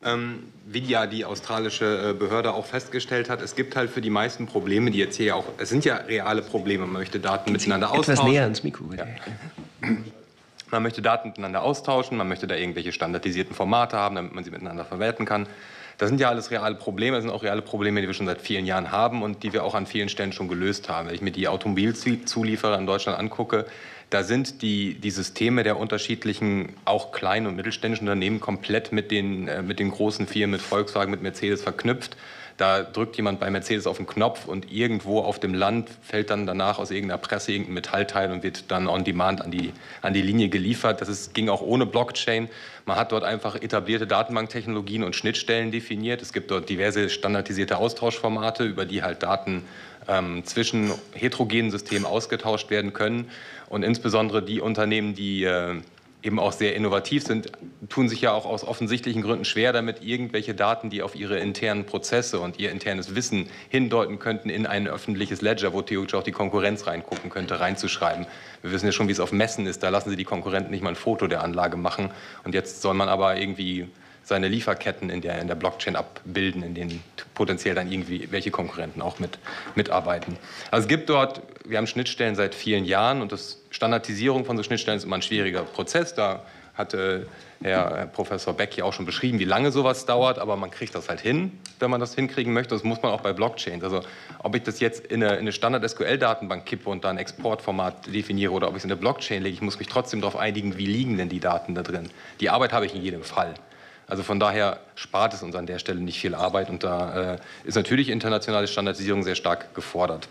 Wie ja die australische Behörde auch festgestellt hat, es gibt halt für die meisten Probleme, die jetzt hier auch, es sind ja reale Probleme, man möchte Daten miteinander austauschen. Etwas näher ans Mikro, bitte. Ja. Man möchte Daten miteinander austauschen, man möchte da irgendwelche standardisierten Formate haben, damit man sie miteinander verwerten kann. Das sind ja alles reale Probleme, das sind auch reale Probleme, die wir schon seit vielen Jahren haben und die wir auch an vielen Stellen schon gelöst haben. Wenn ich mir die Automobilzulieferer in Deutschland angucke, da sind die Systeme der unterschiedlichen, auch kleinen und mittelständischen Unternehmen komplett mit den großen Firmen, mit Volkswagen, mit Mercedes verknüpft. Da drückt jemand bei Mercedes auf den Knopf und irgendwo auf dem Land fällt dann danach aus irgendeiner Presse irgendein Metallteil und wird dann on demand an die Linie geliefert. Ging auch ohne Blockchain. Man hat dort einfach etablierte Datenbanktechnologien und Schnittstellen definiert. Es gibt dort diverse standardisierte Austauschformate, über die halt Daten zwischen heterogenen Systemen ausgetauscht werden können. Und insbesondere die Unternehmen, die eben auch sehr innovativ sind, tun sich ja auch aus offensichtlichen Gründen schwer damit, irgendwelche Daten, die auf ihre internen Prozesse und ihr internes Wissen hindeuten könnten, in ein öffentliches Ledger, wo theoretisch auch die Konkurrenz reingucken könnte, reinzuschreiben. Wir wissen ja schon, wie es auf Messen ist. Da lassen sie die Konkurrenten nicht mal ein Foto der Anlage machen. Und jetzt soll man aber irgendwie seine Lieferketten in der Blockchain abbilden, in denen potenziell dann irgendwie welche Konkurrenten auch mitarbeiten. Also es gibt dort, wir haben Schnittstellen seit vielen Jahren und das Standardisierung von so Schnittstellen ist immer ein schwieriger Prozess. Da hatte Herr Professor Beck ja auch schon beschrieben, wie lange sowas dauert, aber man kriegt das halt hin, wenn man das hinkriegen möchte. Das muss man auch bei Blockchains. Also ob ich das jetzt in eine Standard-SQL-Datenbank kippe und da ein Exportformat definiere oder ob ich es in eine Blockchain lege, ich muss mich trotzdem darauf einigen, wie liegen denn die Daten da drin. Die Arbeit habe ich in jedem Fall. Also von daher spart es uns an der Stelle nicht viel Arbeit und da ist natürlich internationale Standardisierung sehr stark gefordert.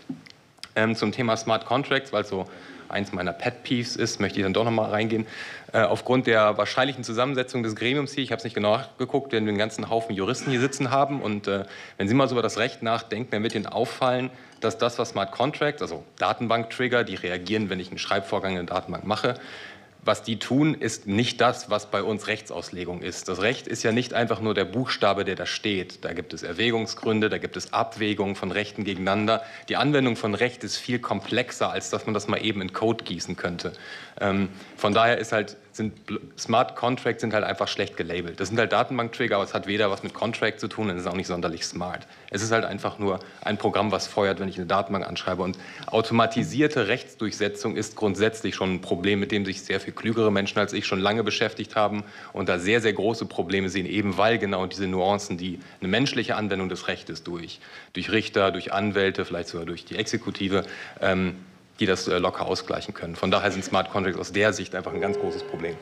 Zum Thema Smart Contracts, weil es so eins meiner Pet Peeves ist, möchte ich dann doch noch mal reingehen. Aufgrund der wahrscheinlichen Zusammensetzung des Gremiums hier, ich habe es nicht genau nachgeguckt, werden wir einen ganzen Haufen Juristen hier sitzen haben und wenn Sie mal so über das Recht nachdenken, dann wird Ihnen auffallen, dass das, was Smart Contracts, also Datenbank-Trigger, die reagieren, wenn ich einen Schreibvorgang in der Datenbank mache, was die tun, ist nicht das, was bei uns Rechtsauslegung ist. Das Recht ist ja nicht einfach nur der Buchstabe, der da steht. Da gibt es Erwägungsgründe, da gibt es Abwägungen von Rechten gegeneinander. Die Anwendung von Recht ist viel komplexer, als dass man das mal eben in Code gießen könnte. Von daher sind Smart Contracts sind halt einfach schlecht gelabelt. Das sind halt Datenbank-Trigger, aber es hat weder was mit Contract zu tun und es ist auch nicht sonderlich smart. Es ist halt einfach nur ein Programm, was feuert, wenn ich eine Datenbank anschreibe. Und automatisierte Rechtsdurchsetzung ist grundsätzlich schon ein Problem, mit dem sich sehr viel klügere Menschen als ich schon lange beschäftigt haben und da sehr, sehr große Probleme sehen, eben weil genau diese Nuancen, die eine menschliche Anwendung des Rechtes durch Richter, durch Anwälte, vielleicht sogar durch die Exekutive, die das locker ausgleichen können. Von daher sind Smart Contracts aus der Sicht einfach ein ganz großes Problem.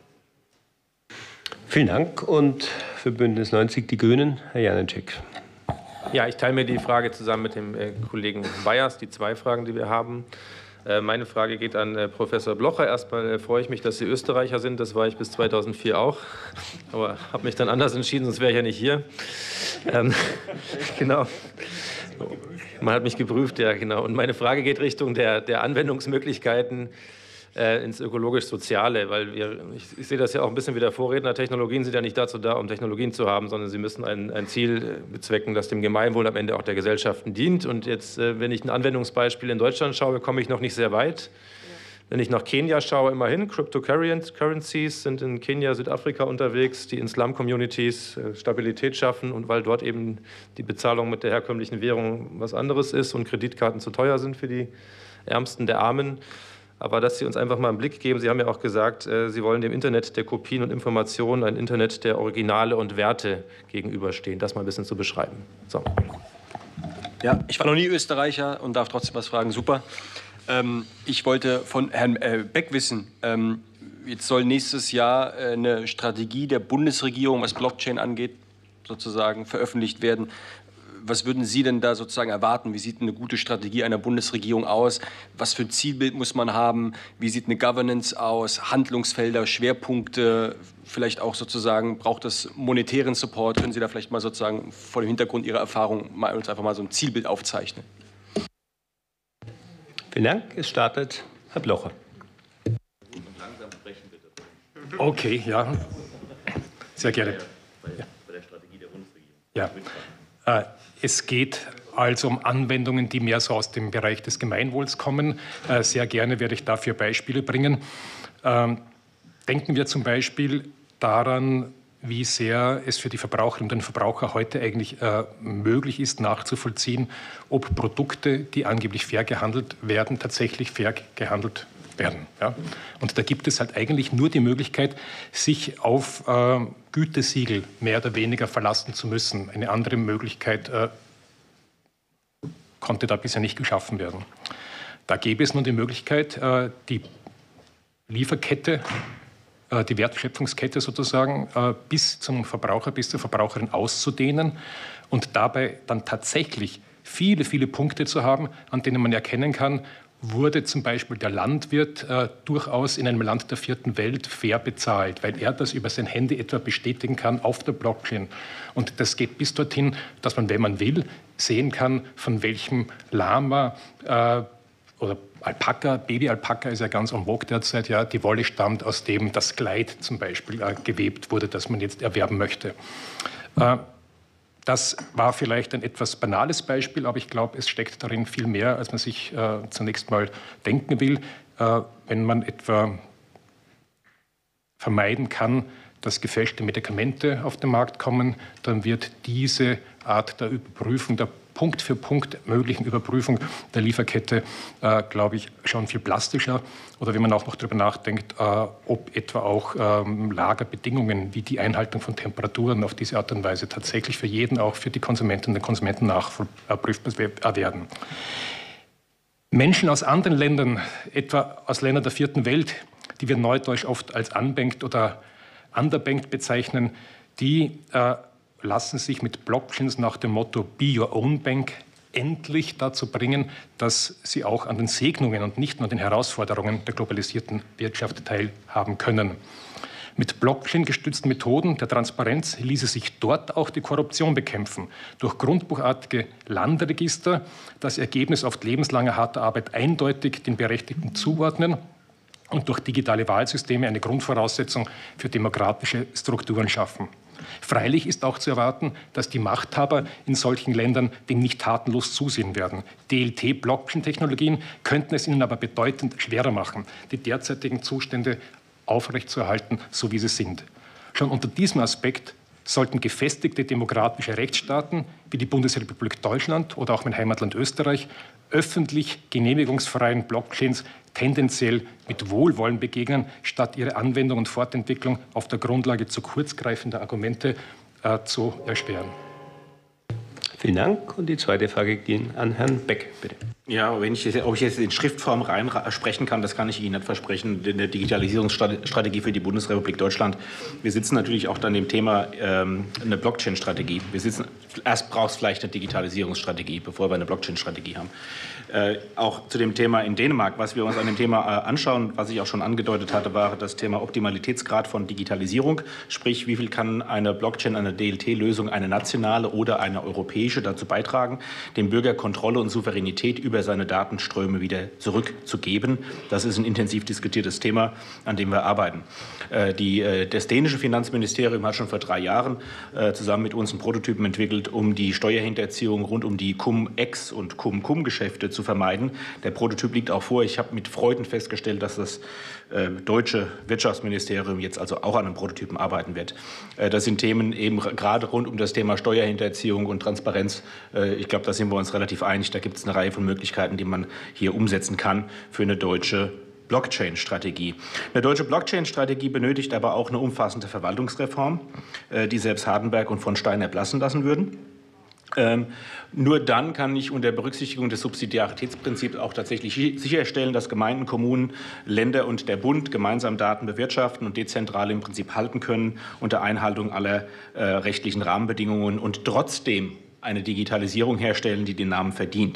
Vielen Dank. Und für Bündnis 90 Die Grünen, Herr Janecek. Ja, ich teile mir die Frage zusammen mit dem Kollegen Bayers, die zwei Fragen, die wir haben. Meine Frage geht an Professor Blocher. Erstmal freue ich mich, dass Sie Österreicher sind. Das war ich bis 2004 auch. Aber habe mich dann anders entschieden, sonst wäre ich ja nicht hier. Genau. Man hat mich geprüft, ja, genau. Und meine Frage geht Richtung der Anwendungsmöglichkeiten ins ökologisch-soziale, weil ich sehe das ja auch ein bisschen wie der Vorredner. Technologien sind ja nicht dazu da, um Technologien zu haben, sondern sie müssen ein Ziel bezwecken, das dem Gemeinwohl am Ende auch der Gesellschaften dient. Und jetzt, wenn ich ein Anwendungsbeispiel in Deutschland schaue, komme ich noch nicht sehr weit. Wenn ich nach Kenia schaue, immerhin, Cryptocurrencies sind in Kenia, Südafrika unterwegs, die in Slum-Communities Stabilität schaffen und weil dort eben die Bezahlung mit der herkömmlichen Währung was anderes ist und Kreditkarten zu teuer sind für die Ärmsten der Armen. Aber dass Sie uns einfach mal einen Blick geben, Sie haben ja auch gesagt, Sie wollen dem Internet der Kopien und Informationen ein Internet der Originale und Werte gegenüberstehen. Das mal ein bisschen zu beschreiben. So. Ja, ich war noch nie Österreicher und darf trotzdem was fragen. Super. Ich wollte von Herrn Beck wissen, jetzt soll nächstes Jahr eine Strategie der Bundesregierung, was Blockchain angeht, sozusagen veröffentlicht werden. Was würden Sie denn da sozusagen erwarten? Wie sieht eine gute Strategie einer Bundesregierung aus? Was für ein Zielbild muss man haben? Wie sieht eine Governance aus? Handlungsfelder, Schwerpunkte? Vielleicht auch sozusagen, braucht es monetären Support? Können Sie da vielleicht mal sozusagen vor dem Hintergrund Ihrer Erfahrung uns einfach mal so ein Zielbild aufzeichnen? Vielen Dank. Es startet Herr Blocher. Okay, ja. Sehr gerne. Bei der Strategie der Bundesregierung. Ja. Es geht also um Anwendungen, die mehr so aus dem Bereich des Gemeinwohls kommen. Sehr gerne werde ich dafür Beispiele bringen. Denken wir zum Beispiel daran, wie sehr es für die Verbraucherinnen und den Verbraucher heute eigentlich möglich ist, nachzuvollziehen, ob Produkte, die angeblich fair gehandelt werden, tatsächlich fair gehandelt werden. Ja? Und da gibt es halt eigentlich nur die Möglichkeit, sich auf Gütesiegel mehr oder weniger verlassen zu müssen. Eine andere Möglichkeit konnte da bisher nicht geschaffen werden. Da gäbe es nun die Möglichkeit, die Lieferkette, die Wertschöpfungskette sozusagen bis zum Verbraucher, bis zur Verbraucherin auszudehnen und dabei dann tatsächlich viele, viele Punkte zu haben, an denen man erkennen kann, wurde zum Beispiel der Landwirt durchaus in einem Land der vierten Welt fair bezahlt, weil er das über sein Handy etwa bestätigen kann auf der Blockchain. Und das geht bis dorthin, dass man, wenn man will, sehen kann, von welchem Lama oder Alpaka, Baby-Alpaka ist ja ganz en vogue derzeit, ja, die Wolle stammt, aus dem das Kleid zum Beispiel gewebt wurde, das man jetzt erwerben möchte. Das war vielleicht ein etwas banales Beispiel, aber ich glaube, es steckt darin viel mehr, als man sich zunächst mal denken will. Wenn man etwa vermeiden kann, dass gefälschte Medikamente auf den Markt kommen, dann wird diese Art der Überprüfung, der Punkt für Punkt möglichen Überprüfung der Lieferkette, glaube ich, schon viel plastischer. Oder wenn man auch noch darüber nachdenkt, ob etwa auch Lagerbedingungen wie die Einhaltung von Temperaturen auf diese Art und Weise tatsächlich für jeden, auch für die Konsumentinnen und Konsumenten nachprüfbar werden. Menschen aus anderen Ländern, etwa aus Ländern der vierten Welt, die wir neudeutsch oft als unbanked oder underbanked bezeichnen, die lassen sich mit Blockchains nach dem Motto Be Your Own Bank endlich dazu bringen, dass sie auch an den Segnungen und nicht nur an den Herausforderungen der globalisierten Wirtschaft teilhaben können. Mit Blockchain-gestützten Methoden der Transparenz ließe sich dort auch die Korruption bekämpfen. Durch grundbuchartige Landregister das Ergebnis oft lebenslanger harter Arbeit eindeutig den Berechtigten zuordnen und durch digitale Wahlsysteme eine Grundvoraussetzung für demokratische Strukturen schaffen. Freilich ist auch zu erwarten, dass die Machthaber in solchen Ländern dem nicht tatenlos zusehen werden. DLT-Blockchain-Technologien könnten es ihnen aber bedeutend schwerer machen, die derzeitigen Zustände aufrechtzuerhalten, so wie sie sind. Schon unter diesem Aspekt sollten gefestigte demokratische Rechtsstaaten wie die Bundesrepublik Deutschland oder auch mein Heimatland Österreich öffentlich genehmigungsfreien Blockchains tendenziell mit Wohlwollen begegnen, statt ihre Anwendung und Fortentwicklung auf der Grundlage zu kurzgreifender Argumente zu erschweren. Vielen Dank. Und die zweite Frage geht an Herrn Beck, bitte. Ja, ob ich jetzt in Schriftform rein sprechen kann, das kann ich Ihnen nicht versprechen. In der Digitalisierungsstrategie für die Bundesrepublik Deutschland. Wir sitzen natürlich auch dann dem Thema eine Blockchain-Strategie. Erst braucht es vielleicht eine Digitalisierungsstrategie, bevor wir eine Blockchain-Strategie haben. Auch zu dem Thema in Dänemark, was wir uns an dem Thema anschauen, was ich auch schon angedeutet hatte, war das Thema Optimalitätsgrad von Digitalisierung. Sprich, wie viel kann eine Blockchain, eine DLT-Lösung, eine nationale oder eine europäische dazu beitragen, dem Bürger Kontrolle und Souveränität über seine Datenströme wieder zurückzugeben. Das ist ein intensiv diskutiertes Thema, an dem wir arbeiten. Das dänische Finanzministerium hat schon vor 3 Jahren zusammen mit uns einen Prototypen entwickelt, um die Steuerhinterziehung rund um die Cum-Ex- und Cum-Cum-Geschäfte zu vermeiden. Der Prototyp liegt auch vor. Ich habe mit Freuden festgestellt, dass das deutsche Wirtschaftsministerium jetzt also auch an einem Prototypen arbeiten wird. Das sind Themen eben gerade rund um das Thema Steuerhinterziehung und Transparenz. Ich glaube, da sind wir uns relativ einig. Da gibt es eine Reihe von Möglichkeiten, die man hier umsetzen kann für eine deutsche Blockchain-Strategie. Eine deutsche Blockchain-Strategie benötigt aber auch eine umfassende Verwaltungsreform, die selbst Hardenberg und von Stein erblassen lassen würden. Nur dann kann ich unter Berücksichtigung des Subsidiaritätsprinzips auch tatsächlich sicherstellen, dass Gemeinden, Kommunen, Länder und der Bund gemeinsam Daten bewirtschaften und dezentral im Prinzip halten können unter Einhaltung aller rechtlichen Rahmenbedingungen und trotzdem eine Digitalisierung herstellen, die den Namen verdient.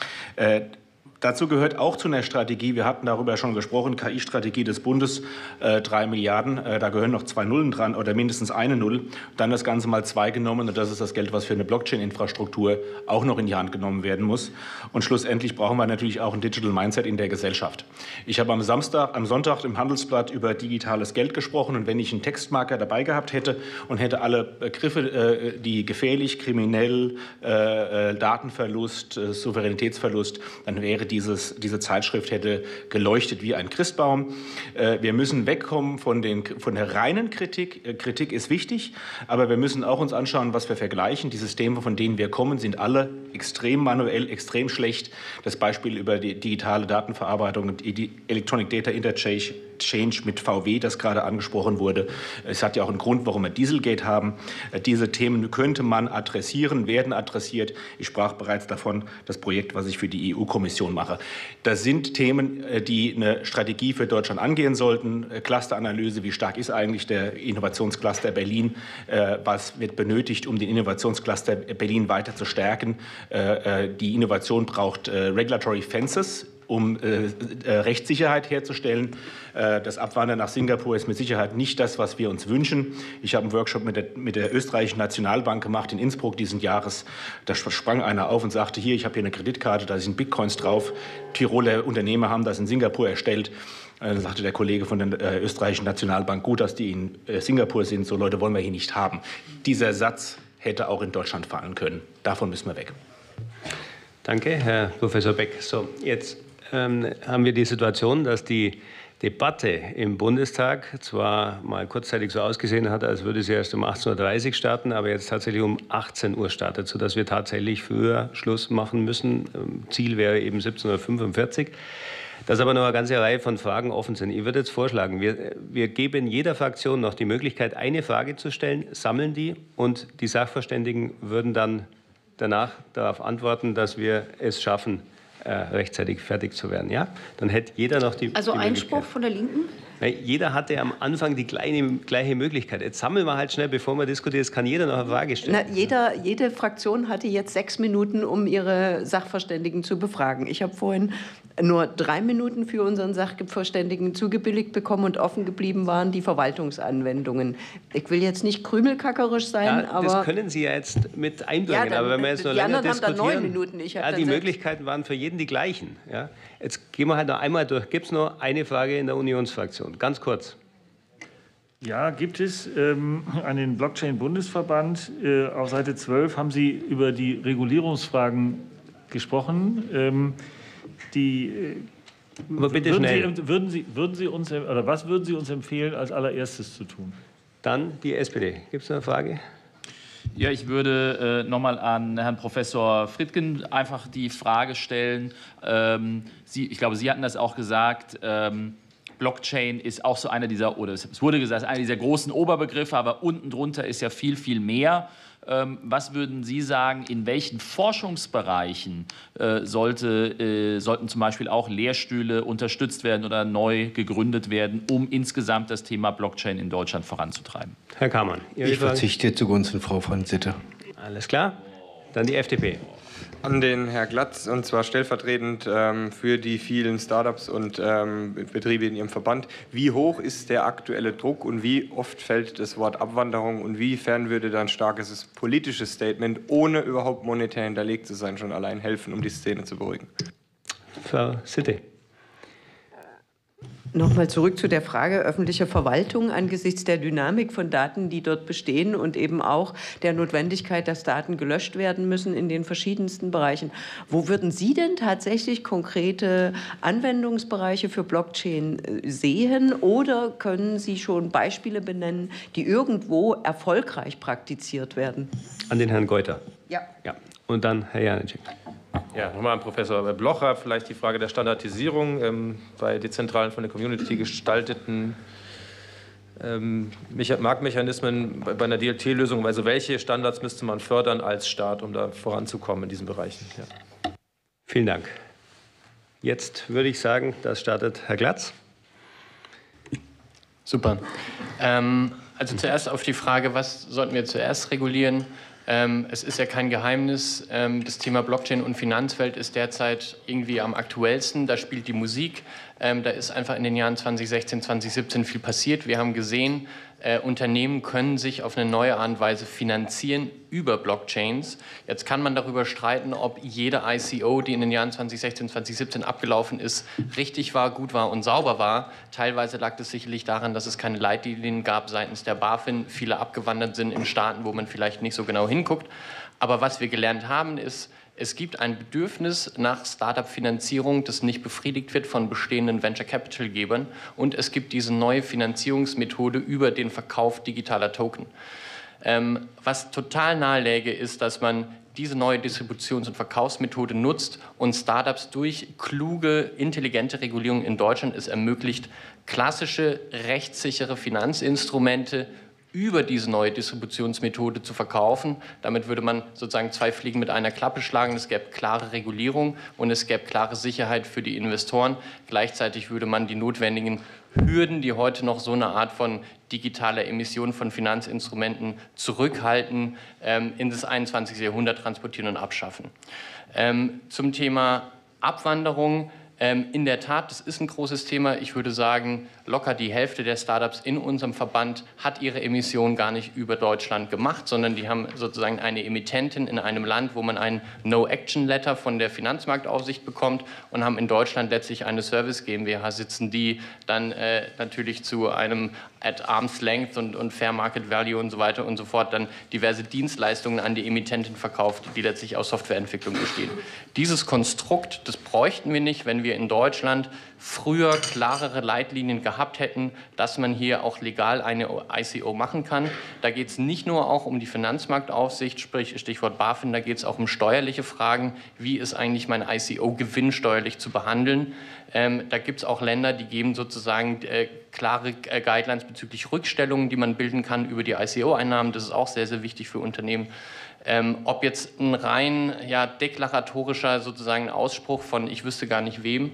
Dazu gehört auch zu einer Strategie, wir hatten darüber schon gesprochen, KI-Strategie des Bundes, 3 Milliarden, da gehören noch 2 Nullen dran oder mindestens eine Null. Dann das Ganze mal 2 genommen und das ist das Geld, was für eine Blockchain-Infrastruktur auch noch in die Hand genommen werden muss. Und schlussendlich brauchen wir natürlich auch ein Digital Mindset in der Gesellschaft. Ich habe am Sonntag im Handelsblatt über digitales Geld gesprochen und wenn ich einen Textmarker dabei gehabt hätte und hätte alle Begriffe, die gefährlich, kriminell, Datenverlust, Souveränitätsverlust, dann wäre diese Zeitschrift hätte geleuchtet wie ein Christbaum. Wir müssen wegkommen von der reinen Kritik. Kritik ist wichtig, aber wir müssen auch uns anschauen, was wir vergleichen. Die Systeme, von denen wir kommen, sind alle extrem manuell, extrem schlecht. Das Beispiel über die digitale Datenverarbeitung, die Electronic Data Interchange mit VW, das gerade angesprochen wurde. Es hat ja auch einen Grund, warum wir Dieselgate haben. Diese Themen könnte man adressieren, werden adressiert. Ich sprach bereits davon, das Projekt, was ich für die EU-Kommission mache. Das sind Themen, die eine Strategie für Deutschland angehen sollten. Clusteranalyse, wie stark ist eigentlich der Innovationscluster Berlin? Was wird benötigt, um den Innovationscluster Berlin weiter zu stärken? Die Innovation braucht Regulatory Fences, um Rechtssicherheit herzustellen. Das Abwandern nach Singapur ist mit Sicherheit nicht das, was wir uns wünschen. Ich habe einen Workshop mit der österreichischen Nationalbank gemacht in Innsbruck diesen Jahres. Da sprang einer auf und sagte, hier, ich habe hier eine Kreditkarte, da sind Bitcoins drauf. Tiroler Unternehmer haben das in Singapur erstellt. Dann sagte der Kollege von der österreichischen Nationalbank, gut, dass die in Singapur sind, so Leute wollen wir hier nicht haben. Dieser Satz hätte auch in Deutschland fallen können. Davon müssen wir weg. Danke, Herr Professor Beck. So, jetzt haben wir die Situation, dass die Debatte im Bundestag zwar mal kurzzeitig so ausgesehen hat, als würde sie erst um 18:30 Uhr starten, aber jetzt tatsächlich um 18 Uhr startet, sodass wir tatsächlich früher Schluss machen müssen. Ziel wäre eben 17:45 Uhr. Dass aber noch eine ganze Reihe von Fragen offen sind. Ich würde jetzt vorschlagen, wir geben jeder Fraktion noch die Möglichkeit, eine Frage zu stellen, sammeln die und die Sachverständigen würden dann danach darauf antworten, dass wir es schaffen, rechtzeitig fertig zu werden. Ja? Dann hätte jeder noch die Also die Einspruch von der Linken? Jeder hatte am Anfang die gleiche Möglichkeit. Jetzt sammeln wir halt schnell, bevor wir diskutieren. Jetzt kann jeder noch eine Frage stellen. Jede Fraktion hatte jetzt 6 Minuten, um ihre Sachverständigen zu befragen. Ich habe vorhin nur 3 Minuten für unseren Sachverständigen zugebilligt bekommen und offen geblieben waren die Verwaltungsanwendungen. Ich will jetzt nicht krümelkackerisch sein, ja, aber... Das können Sie ja jetzt mit einbringen, aber wenn wir jetzt noch länger diskutieren... Die anderen haben dann 9 Minuten. Die Möglichkeiten waren für jeden die gleichen. Ja? Jetzt gehen wir halt noch einmal durch. Gibt es noch eine Frage in der Unionsfraktion? Ganz kurz. Ja, gibt es an den Blockchain-Bundesverband. Auf Seite 12 haben Sie über die Regulierungsfragen gesprochen. Aber bitte schnell. Was würden Sie uns empfehlen, als allererstes zu tun? Dann die SPD. Gibt es eine Frage? Ja, ich würde nochmal an Herrn Professor Frittgen einfach die Frage stellen. Ich glaube, Sie hatten das auch gesagt. Blockchain ist auch so einer dieser, oder es wurde gesagt, einer dieser großen Oberbegriffe, aber unten drunter ist ja viel, viel mehr. Was würden Sie sagen, in welchen Forschungsbereichen sollten zum Beispiel auch Lehrstühle unterstützt werden oder neu gegründet werden, um insgesamt das Thema Blockchain in Deutschland voranzutreiben? Herr Kamann. Ich verzichte zugunsten Frau von Sitte. Alles klar. Dann die FDP. An den Herr Glatz, und zwar stellvertretend für die vielen Startups und Betriebe in Ihrem Verband. Wie hoch ist der aktuelle Druck und wie oft fällt das Wort Abwanderung und wiefern würde dann starkes politisches Statement, ohne überhaupt monetär hinterlegt zu sein, schon allein helfen, um die Szene zu beruhigen? Frau Sitte. Nochmal zurück zu der Frage öffentliche Verwaltung angesichts der Dynamik von Daten, die dort bestehen und eben auch der Notwendigkeit, dass Daten gelöscht werden müssen in den verschiedensten Bereichen. Wo würden Sie denn tatsächlich konkrete Anwendungsbereiche für Blockchain sehen oder können Sie schon Beispiele benennen, die irgendwo erfolgreich praktiziert werden? An den Herrn Geuter. Ja. Und dann Herr Janicek. Ja, nochmal an Professor Blocher, vielleicht die Frage der Standardisierung bei dezentralen, von der Community gestalteten Marktmechanismen bei einer DLT-Lösung. Also welche Standards müsste man fördern als Staat, um da voranzukommen in diesen Bereichen? Ja. Vielen Dank. Jetzt würde ich sagen, das startet Herr Glatz. Super. Also zuerst auf die Frage, was sollten wir zuerst regulieren? Es ist ja kein Geheimnis, das Thema Blockchain und Finanzwelt ist derzeit irgendwie am aktuellsten. Da spielt die Musik. Da ist einfach in den Jahren 2016, 2017 viel passiert. Wir haben gesehen, Unternehmen können sich auf eine neue Art und Weise finanzieren über Blockchains. Jetzt kann man darüber streiten, ob jede ICO, die in den Jahren 2016, 2017 abgelaufen ist, richtig war, gut war und sauber war. Teilweise lag es sicherlich daran, dass es keine Leitlinien gab seitens der BaFin, viele abgewandert sind in Staaten, wo man vielleicht nicht so genau hinguckt. Aber was wir gelernt haben, ist, Es gibt ein Bedürfnis nach Startup-Finanzierung, das nicht befriedigt wird von bestehenden Venture-Capital-Gebern. Und es gibt diese neue Finanzierungsmethode über den Verkauf digitaler Token. Was total naheläge, ist, dass man diese neue Distributions- und Verkaufsmethode nutzt und Startups durch kluge, intelligente Regulierung in Deutschland es ermöglicht, klassische, rechtssichere Finanzinstrumente über diese neue Distributionsmethode zu verkaufen. Damit würde man sozusagen 2 Fliegen mit einer Klappe schlagen. Es gäbe klare Regulierung und es gäbe klare Sicherheit für die Investoren. Gleichzeitig würde man die notwendigen Hürden, die heute noch so eine Art von digitaler Emission von Finanzinstrumenten zurückhalten, in das 21. Jahrhundert transportieren und abschaffen. Zum Thema Abwanderung. In der Tat, das ist ein großes Thema. Ich würde sagen, locker die Hälfte der Startups in unserem Verband hat ihre Emission gar nicht über Deutschland gemacht, sondern die haben sozusagen eine Emittentin in einem Land, wo man ein No-Action-Letter von der Finanzmarktaufsicht bekommt, und haben in Deutschland letztlich eine Service GmbH sitzen, die dann natürlich zu einem at Arm's Length und Fair Market Value und so weiter und so fort dann diverse Dienstleistungen an die Emittentin verkauft, die letztlich aus Softwareentwicklung bestehen. Dieses Konstrukt, das bräuchten wir nicht, wenn wir in Deutschland früher klarere Leitlinien gehabt hätten, dass man hier auch legal eine ICO machen kann. Da geht es nicht nur auch um die Finanzmarktaufsicht, sprich Stichwort BaFin, da geht es auch um steuerliche Fragen. Wie ist eigentlich mein ICO gewinnsteuerlich zu behandeln? Da gibt es auch Länder, die geben sozusagen klare Guidelines bezüglich Rückstellungen, die man bilden kann über die ICO-Einnahmen. Das ist auch sehr, sehr wichtig für Unternehmen. Ob jetzt ein rein deklaratorischer sozusagen Ausspruch von ich wüsste gar nicht wem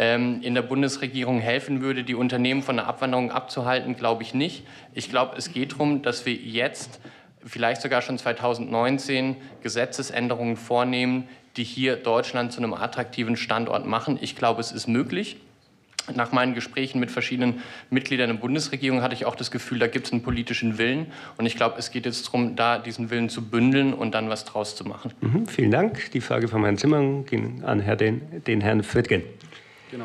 in der Bundesregierung helfen würde, die Unternehmen von der Abwanderung abzuhalten, glaube ich nicht. Ich glaube, es geht darum, dass wir jetzt, vielleicht sogar schon 2019, Gesetzesänderungen vornehmen, die hier Deutschland zu einem attraktiven Standort machen. Ich glaube, es ist möglich. Nach meinen Gesprächen mit verschiedenen Mitgliedern der Bundesregierung hatte ich auch das Gefühl, da gibt es einen politischen Willen. Und ich glaube, es geht jetzt darum, da diesen Willen zu bündeln und dann was draus zu machen. Vielen Dank. Die Frage von Herrn Zimmermann ging an den Herrn Friedgen. Genau.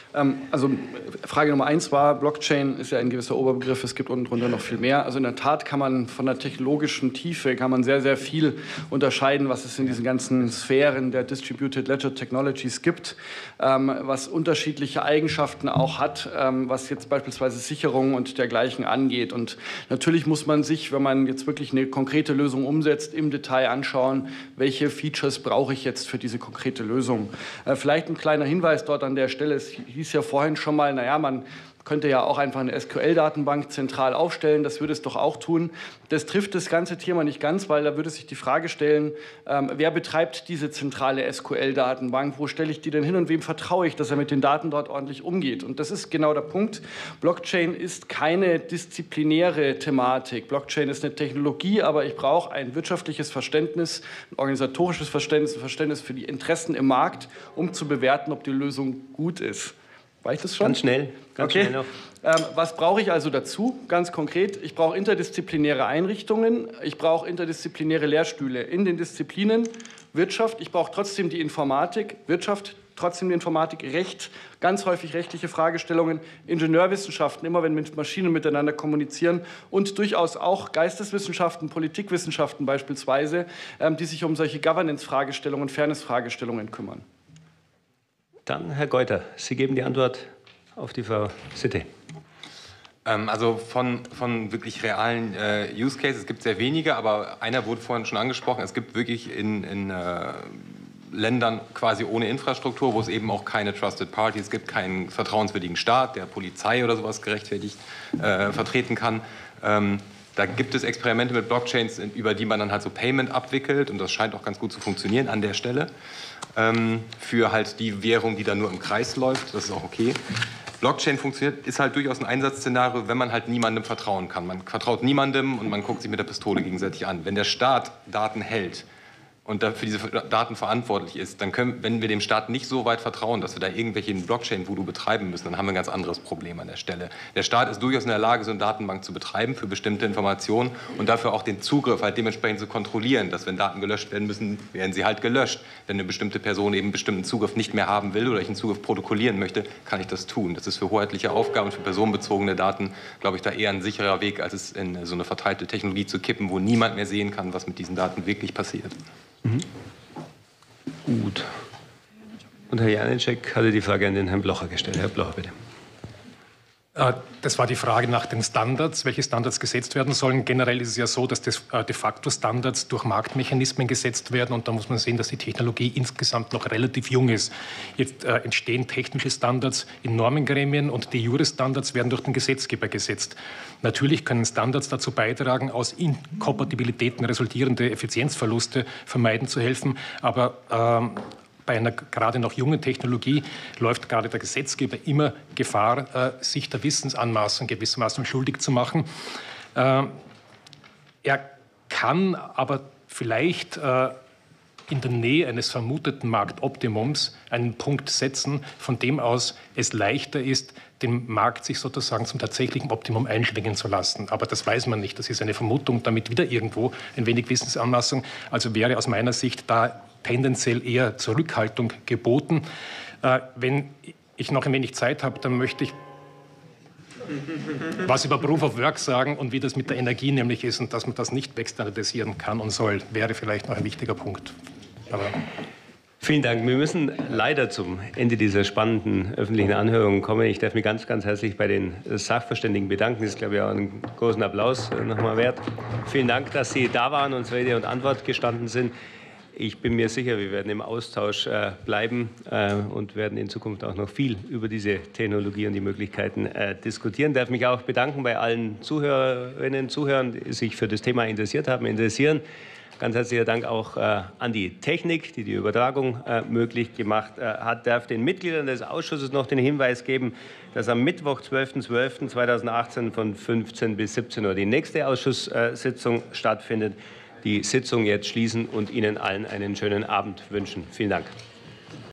Also Frage Nummer 1 war, Blockchain ist ja ein gewisser Oberbegriff, es gibt unten drunter noch viel mehr. Also in der Tat kann man von der technologischen Tiefe sehr, sehr viel unterscheiden, was es in diesen ganzen Sphären der Distributed Ledger Technologies gibt, was unterschiedliche Eigenschaften auch hat, was jetzt beispielsweise Sicherung und dergleichen angeht. Und natürlich muss man sich, wenn man jetzt wirklich eine konkrete Lösung umsetzt, im Detail anschauen, welche Features brauche ich jetzt für diese konkrete Lösung. Vielleicht ein kleiner Hinweis dort an der Stelle, es hieß ja vorhin schon mal, naja, man könnte ja auch einfach eine SQL-Datenbank zentral aufstellen, das würde es doch auch tun. Das trifft das ganze Thema nicht ganz, weil da würde sich die Frage stellen, wer betreibt diese zentrale SQL-Datenbank, wo stelle ich die denn hin und wem vertraue ich, dass er mit den Daten dort ordentlich umgeht? Und das ist genau der Punkt. Blockchain ist keine disziplinäre Thematik. Blockchain ist eine Technologie, aber ich brauche ein wirtschaftliches Verständnis, ein organisatorisches Verständnis, ein Verständnis für die Interessen im Markt, um zu bewerten, ob die Lösung gut ist. War ich das schon? Ganz schnell. Schnell noch. Was brauche ich also dazu? Ganz konkret, ich brauche interdisziplinäre Einrichtungen, ich brauche interdisziplinäre Lehrstühle in den Disziplinen Wirtschaft, ich brauche trotzdem die Informatik, Wirtschaft, trotzdem die Informatik, Recht, ganz häufig rechtliche Fragestellungen, Ingenieurwissenschaften, immer wenn Maschinen miteinander kommunizieren und durchaus auch Geisteswissenschaften, Politikwissenschaften beispielsweise, die sich um solche Governance-Fragestellungen, Fairness-Fragestellungen kümmern. Dann Herr Geuter, Sie geben die Antwort auf die Frau Sitte. Also von wirklich realen Use Cases gibt es sehr wenige, aber einer wurde vorhin schon angesprochen. Es gibt wirklich in Ländern quasi ohne Infrastruktur, wo es eben auch keine Trusted Parties gibt, keinen vertrauenswürdigen Staat, der Polizei oder sowas gerechtfertigt vertreten kann. Da gibt es Experimente mit Blockchains, über die man dann halt so Payment abwickelt, und das scheint auch ganz gut zu funktionieren an der Stelle. Für halt die Währung, die dann nur im Kreis läuft, das ist auch okay. Blockchain ist halt durchaus ein Einsatzzszenario, wenn man halt niemandem vertrauen kann. Man vertraut niemandem und man guckt sich mit der Pistole gegenseitig an. Wenn der Staat Daten hält und für diese Daten verantwortlich ist, dann wenn wir dem Staat nicht so weit vertrauen, dass wir da irgendwelche Blockchain-Voodoo betreiben müssen, dann haben wir ein ganz anderes Problem an der Stelle. Der Staat ist durchaus in der Lage, so eine Datenbank zu betreiben für bestimmte Informationen und dafür auch den Zugriff halt dementsprechend zu kontrollieren, dass wenn Daten gelöscht werden müssen, werden sie halt gelöscht. Wenn eine bestimmte Person eben einen bestimmten Zugriff nicht mehr haben will oder ich einen Zugriff protokollieren möchte, kann ich das tun. Das ist für hoheitliche Aufgaben, für personenbezogene Daten, glaube ich, da eher ein sicherer Weg, als es in so eine verteilte Technologie zu kippen, wo niemand mehr sehen kann, was mit diesen Daten wirklich passiert. Gut. Und Herr Janicek hatte die Frage an den Herrn Blocher gestellt. Herr Blocher, bitte. Das war die Frage nach den Standards, welche Standards gesetzt werden sollen. Generell ist es ja so, dass de facto Standards durch Marktmechanismen gesetzt werden. Und da muss man sehen, dass die Technologie insgesamt noch relativ jung ist. Jetzt entstehen technische Standards in Normengremien und die Jure-Standards werden durch den Gesetzgeber gesetzt. Natürlich können Standards dazu beitragen, aus Inkompatibilitäten resultierende Effizienzverluste vermeiden zu helfen. Aber bei einer gerade noch jungen Technologie läuft gerade der Gesetzgeber immer Gefahr, sich der Wissensanmaßung gewissermaßen schuldig zu machen. Er kann aber vielleicht in der Nähe eines vermuteten Marktoptimums einen Punkt setzen, von dem aus es leichter ist, den Markt sich sozusagen zum tatsächlichen Optimum einschwingen zu lassen. Aber das weiß man nicht. Das ist eine Vermutung, damit wieder irgendwo ein wenig Wissensanmaßung. Also wäre aus meiner Sicht da tendenziell eher Zurückhaltung geboten. Wenn ich noch ein wenig Zeit habe, dann möchte ich was über Proof of Work sagen und wie das mit der Energie nämlich ist und dass man das nicht wegstandardisieren kann und soll, wäre vielleicht noch ein wichtiger Punkt. Aber vielen Dank. Wir müssen leider zum Ende dieser spannenden öffentlichen Anhörung kommen. Ich darf mich ganz, ganz herzlich bei den Sachverständigen bedanken. Das ist, glaube ich, auch einen großen Applaus nochmal wert. Vielen Dank, dass Sie da waren und Rede und Antwort gestanden sind. Ich bin mir sicher, wir werden im Austausch bleiben und werden in Zukunft auch noch viel über diese Technologie und die Möglichkeiten diskutieren. Ich darf mich auch bedanken bei allen Zuhörerinnen und Zuhörern, die sich für das Thema interessieren. Ganz herzlicher Dank auch an die Technik, die die Übertragung möglich gemacht hat. Ich darf den Mitgliedern des Ausschusses noch den Hinweis geben, dass am Mittwoch, 12.12.2018 von 15 bis 17 Uhr die nächste Ausschusssitzung stattfindet. Die Sitzung jetzt schließen und Ihnen allen einen schönen Abend wünschen. Vielen Dank.